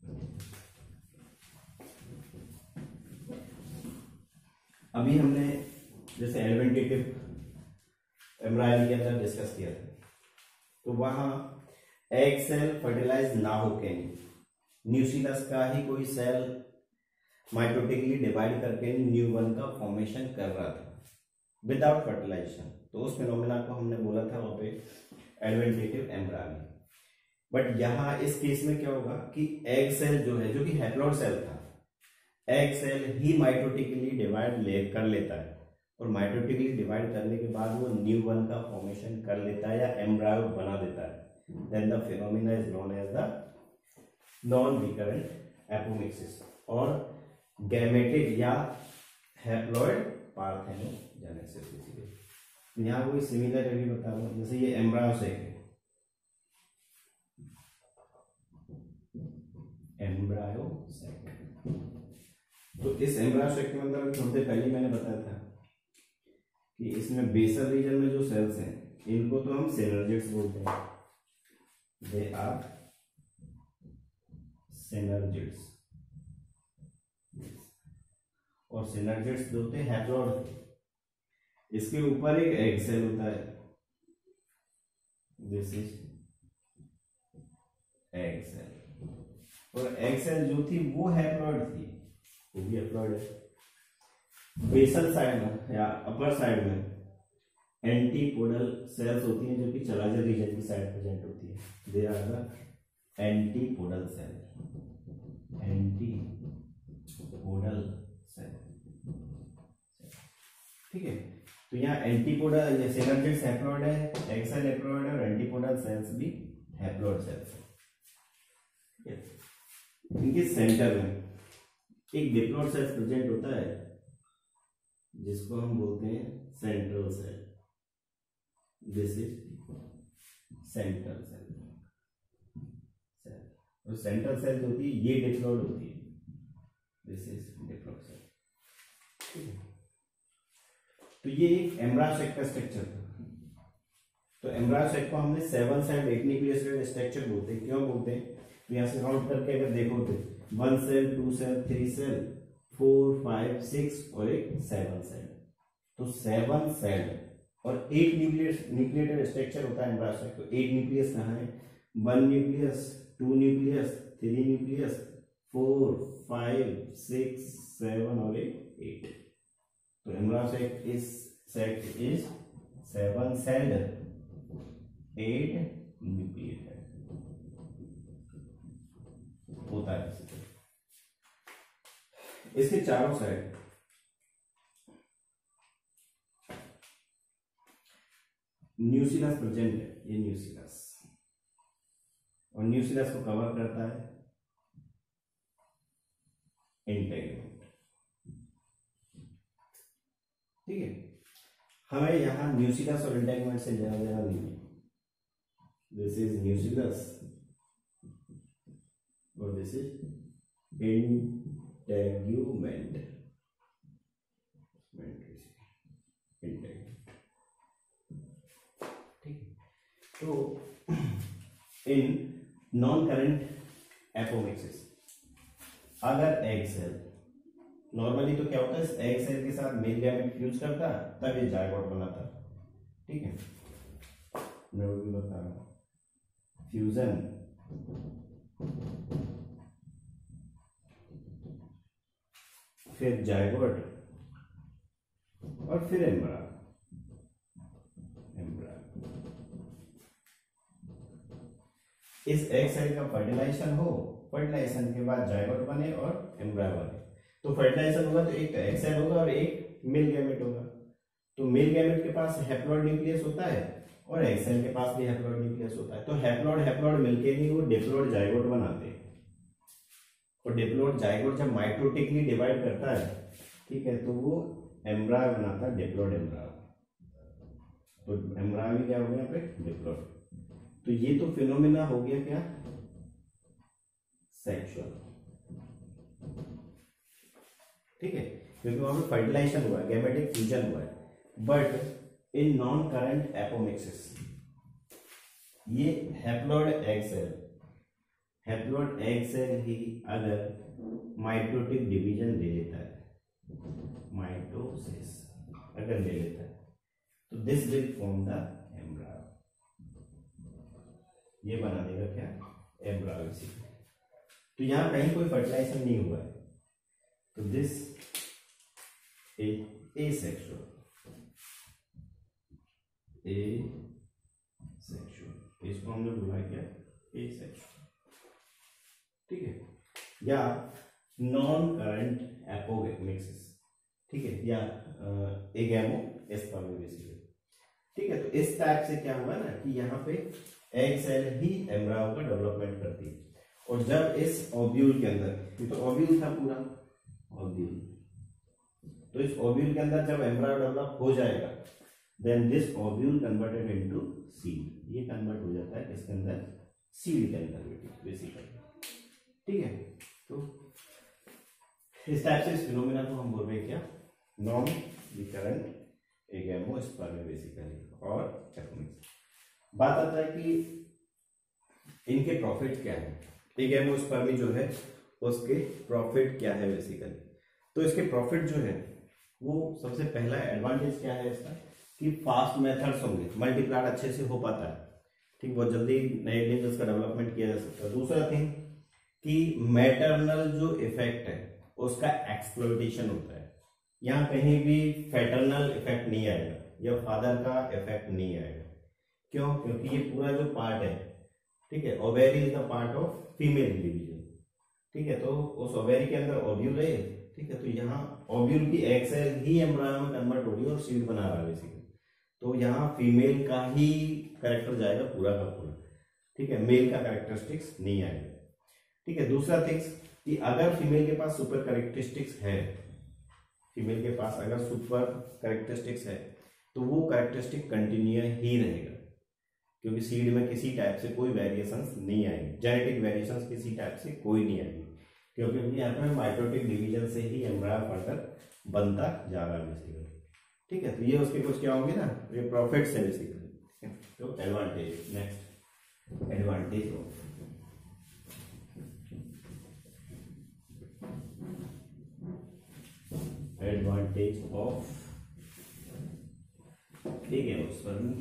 अभी हमने जैसे एडवेंटेटिव एम्ब्रायो के अंदर डिस्कस किया था, तो वहां एग सेल फर्टिलाइज ना होके न्यूसीलस का ही कोई सेल माइटोटिकली डिवाइड करके न्यू वन का फॉर्मेशन कर रहा था विदाउट फर्टिलाइजेशन, तो उस फिनोमेना को हमने बोला था वहां पे एडवेंटेटिव एम्ब्रायो। बट यहाँ इस केस में क्या होगा कि एग सेल जो है, जो कि हैप्लॉइड सेल था, एग सेल ही माइटोटिकली डिवाइड ले कर लेता है और माइटोटिकली डिवाइड करने के बाद वो न्यू वन का फॉर्मेशन कर लेता है या एम्ब्रायो बना देता है। Then the phenomena is known as the non recurrent apomixis और गैमेटिक या हैप्लॉइड पार्थेनोजेनेसिस। यहाँ कोई सिमिलरिटी बता रहा हूँ, जैसे ये एम्ब्रायो सेक है, एम्ब्रायो सेक, तो इस एम्ब्रायो सेक के अंदर थोड़ी देर पहले मैंने बताया था कि इसमें बेसल रीजन में जो सेल्स हैं इनको तो हम सिनर्जिड्स बोलते हैं, दे आर सिनर्जिड्स, और सिनर्जिड्स जो होते हैं हैप्लॉइड, इसके ऊपर एक एग सेल होता है, दिस इज एग सेल, और एग सेल जो थी वो हैप्लॉइड थी, वो भी हैप्लॉइड है। बेसल साइड में या अपर साइड में एंटीपोडल सेल्स होती हैं जो कि चलाजर रीजन की साइड प्रेजेंट होती है, they are the antipodal cell, antipodal cell. ठीक है, तो यहाँ एंटीपोडल सिनर्जिड्स हैप्लॉइड है, एग सेल हैप्लॉइड है और एंटीपोडल सेल्स भी हैप्लॉइड सेल्स है। इनके सेंटर में एक डिप्लॉइड सेल प्रेजेंट होता है जिसको हम बोलते हैं central cell, this is central cell. और सेंट्रल सेल जो होती है ये डिप्लॉइड होती है, दिस इज डिप्लॉइड सेल। तो ये एक एम्ब्रायो सेक का स्ट्रक्चर था। तो एम्ब्रायो सेक को हमने seven cell eight nucleus structure बोलते हैं। क्यों बोलते हैं? तो यहाँ से काउंट करके अगर देखो तो one cell, two cell, three cell, four, five, six और एक सेवन सेल, तो सेवन सेल और एट न्यूक्लियस न्यूक्लिएटेड स्ट्रक्चर होता है एम्ब्रायो सेक। तो एट न्यूक्लियस कहाँ है? One nucleus, two nucleus, three nucleus, four, five, six, seven और एट। तो embryo sac is sac is seven celled, eight nucleated होता है। इसके चारों साइड न्यूसीलस प्रेजेंट है, ये न्यूसीलस, और न्यूसीलस को कवर करता है इंटेगमेंट। ठीक है, हमें यहां न्यूसीलस और इंटेगमेंट से लेना देना नहीं है। दिस इज न्यूसीलस और दिस इज इंटेगुमेंट। ठीक, तो इन नॉन करंट एपोमिक्सिस, अगर एग सेल नॉर्मली तो क्या होता है, इस एग सेल के साथ मेल गैमेट फ्यूज करता तब ये जायगोट बनाता, ठीक है। मैं वो भी बता रहा हूं, फ्यूजन फिर जायगोट और फिर एम्ब्रा एम्ब्रा इस एग सेल का फर्टिलाइजेशन हो, फर्टिलाइजेशन के बाद जायगोट बने और एम्ब्रा बने। तो फर्टिलाइजेशन होगा तो एक तो एग सेल होगा और एक मेल गैमेट होगा। तो मेल गैमेट के पास हैप्लॉइड न्यूक्लियस होता है और एग सेल के पास भी हैप्लॉइड न्यूक्लियस होता है। तो हैप्लॉइड हैप्लॉइड मिलके ही वो डिप्लॉइड जायगोट बनाते हैं। और डिप्लॉइड जायगोट जब माइटोटिकली डिवाइड करता है, ठीक है, तो वो एम्ब्रा बनाता है, डिप्लॉइड एम्ब्रा। तो एम्ब्रा भी क्या हो गया यहाँ पे, डिप्लॉइड। तो ये तो फिनोमिना हो गया क्या, सेक्सुअल, ठीक है, क्योंकि वहां पे फर्टिलाइजेशन हुआ है, गैमेटिक फ्यूजन हुआ है। But in non current apomixis ये haploid egg cell haploid egg cell ही अगर माइटोटिक डिवीजन ले लेता है, माइटोसिस अगर ले लेता है, तो this will form the embryo, ये बना देगा क्या, एम्ब्रा। तो यहां कहीं कोई फर्टिलाइजेशन नहीं हुआ है, तो दिस इज asexual, asexual, इसको हमने बोला क्या, asexual, ठीक है। या नॉन करंट एपोमिक्सिस, ठीक है, या एगैमो एस्पर्मिवेसिस, ठीक है। तो इस टाइप से क्या हुआ ना कि यहाँ पे एग सेल ही एम्ब्रायो का डेवलपमेंट करती है। और जब इस ओव्यूल के अंदर, तो ओव्यूल था पूरा ओव्यूल, तो इस ओव्यूल के अंदर जब एम्ब्रायो डेवलप हो जाएगा, then this ovule converted into seed, ये कन्वर्ट हो जाता है इसके अंदर, सीड के अंदर बेसिकली, ठीक है। तो इस टाइप से इस फिनोमेना को हम बोल रहे हैं क्या, नॉन रिकरेंट एगैमोस्पर्मी बेसिकली और एपोमिक्सिस। बात आता है कि इनके प्रॉफिट क्या है, एगैमोस्पर्मी जो है उसके प्रॉफिट क्या है बेसिकली। तो इसके प्रॉफिट जो है वो सबसे पहला एडवांटेज क्या है इसका, कि फास्ट मेथड्स होंगे, मल्टीप्लाइड अच्छे से हो पाता है, ठीक, बहुत जल्दी नए एलिमेंट्स का डेवलपमेंट किया जा सकता है। दूसरा थिंग कि मैटरनल जो इफेक्ट है उसका एक्सप्लॉइटेशन होता है, यहाँ कहीं भी फैटर्नल इफेक्ट नहीं आएगा या फादर का इफेक्ट नहीं आएगा। क्यों, क्योंकि ये पूरा जो पार्ट है, ठीक है, ovary is the part of female division, ठीक है। तो उस ओवेरी के अंदर ओव्यूल है, ठीक है, तो यहाँ ओव्यूल की एग सेल ही एम्ब्रायो में कन्वर्ट हो रही है और सीड बना रहा है बेसिकली। तो यहाँ फीमेल का ही कैरेक्टर जाएगा पूरा का पूरा, ठीक है, मेल का कैरेक्टरिस्टिक्स नहीं आएगा, ठीक है। दूसरा थिंग्स कि अगर फीमेल के पास सुपर कैरेक्टरिस्टिक्स है, फीमेल के पास अगर सुपर कैरेक्टरिस्टिक्स है तो वो कैरेक्टरिस्टिक कंटिन्यू ही रहेगा, क्योंकि सीड में किसी टाइप से कोई वेरिएशंस नहीं आएंगे, जेनेटिक वेरिएशंस किसी टाइप से कोई नहीं आएगी, क्योंकि यहाँ पर माइटोटिक डिवीजन से ही एम्ब्रायो फर्दर बनता जा रहा है बेसिकली, ठीक है। तो ये उसके कुछ क्या होंगे ना, ये प्रॉफिट्स है बेसिकली, ठीक है। तो advantage, next advantage of advantage of agamospermy,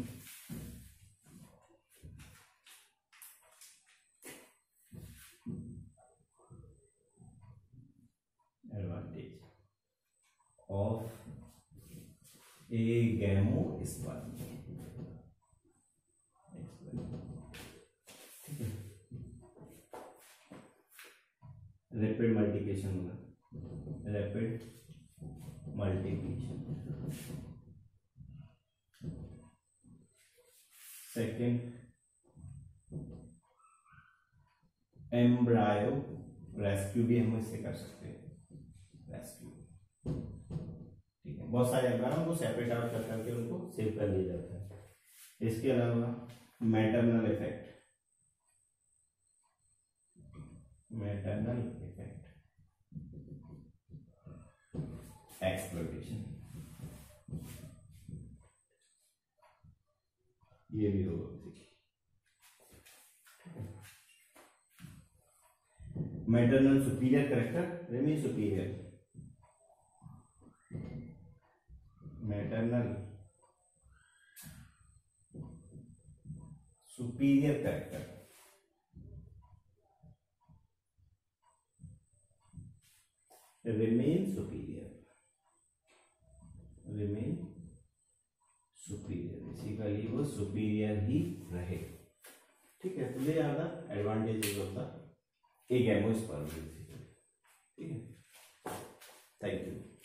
advantage of agamospermy, ठीक है। रैपिड मल्टीप्लिकेशन होगा, rapid multiplication. Second, embryo rescue भी हम इससे कर सकते हैं, रेस्क्यू, ठीक है। बहुत सारे एम्ब्रायो को सेपरेट आउट कर करके उनको सेव कर लिया जाता है। इसके अलावा maternal effect, maternal effect, exploitation, ये भी होगा, maternal superior character remain superior, maternal superior character remain superior, remain superior, basically वो सुपीरियर ही रहे। ठीक है, तो ये ज्यादा एडवांटेजेस होता एक एमोस्पर्म, ठीक है। Thank you.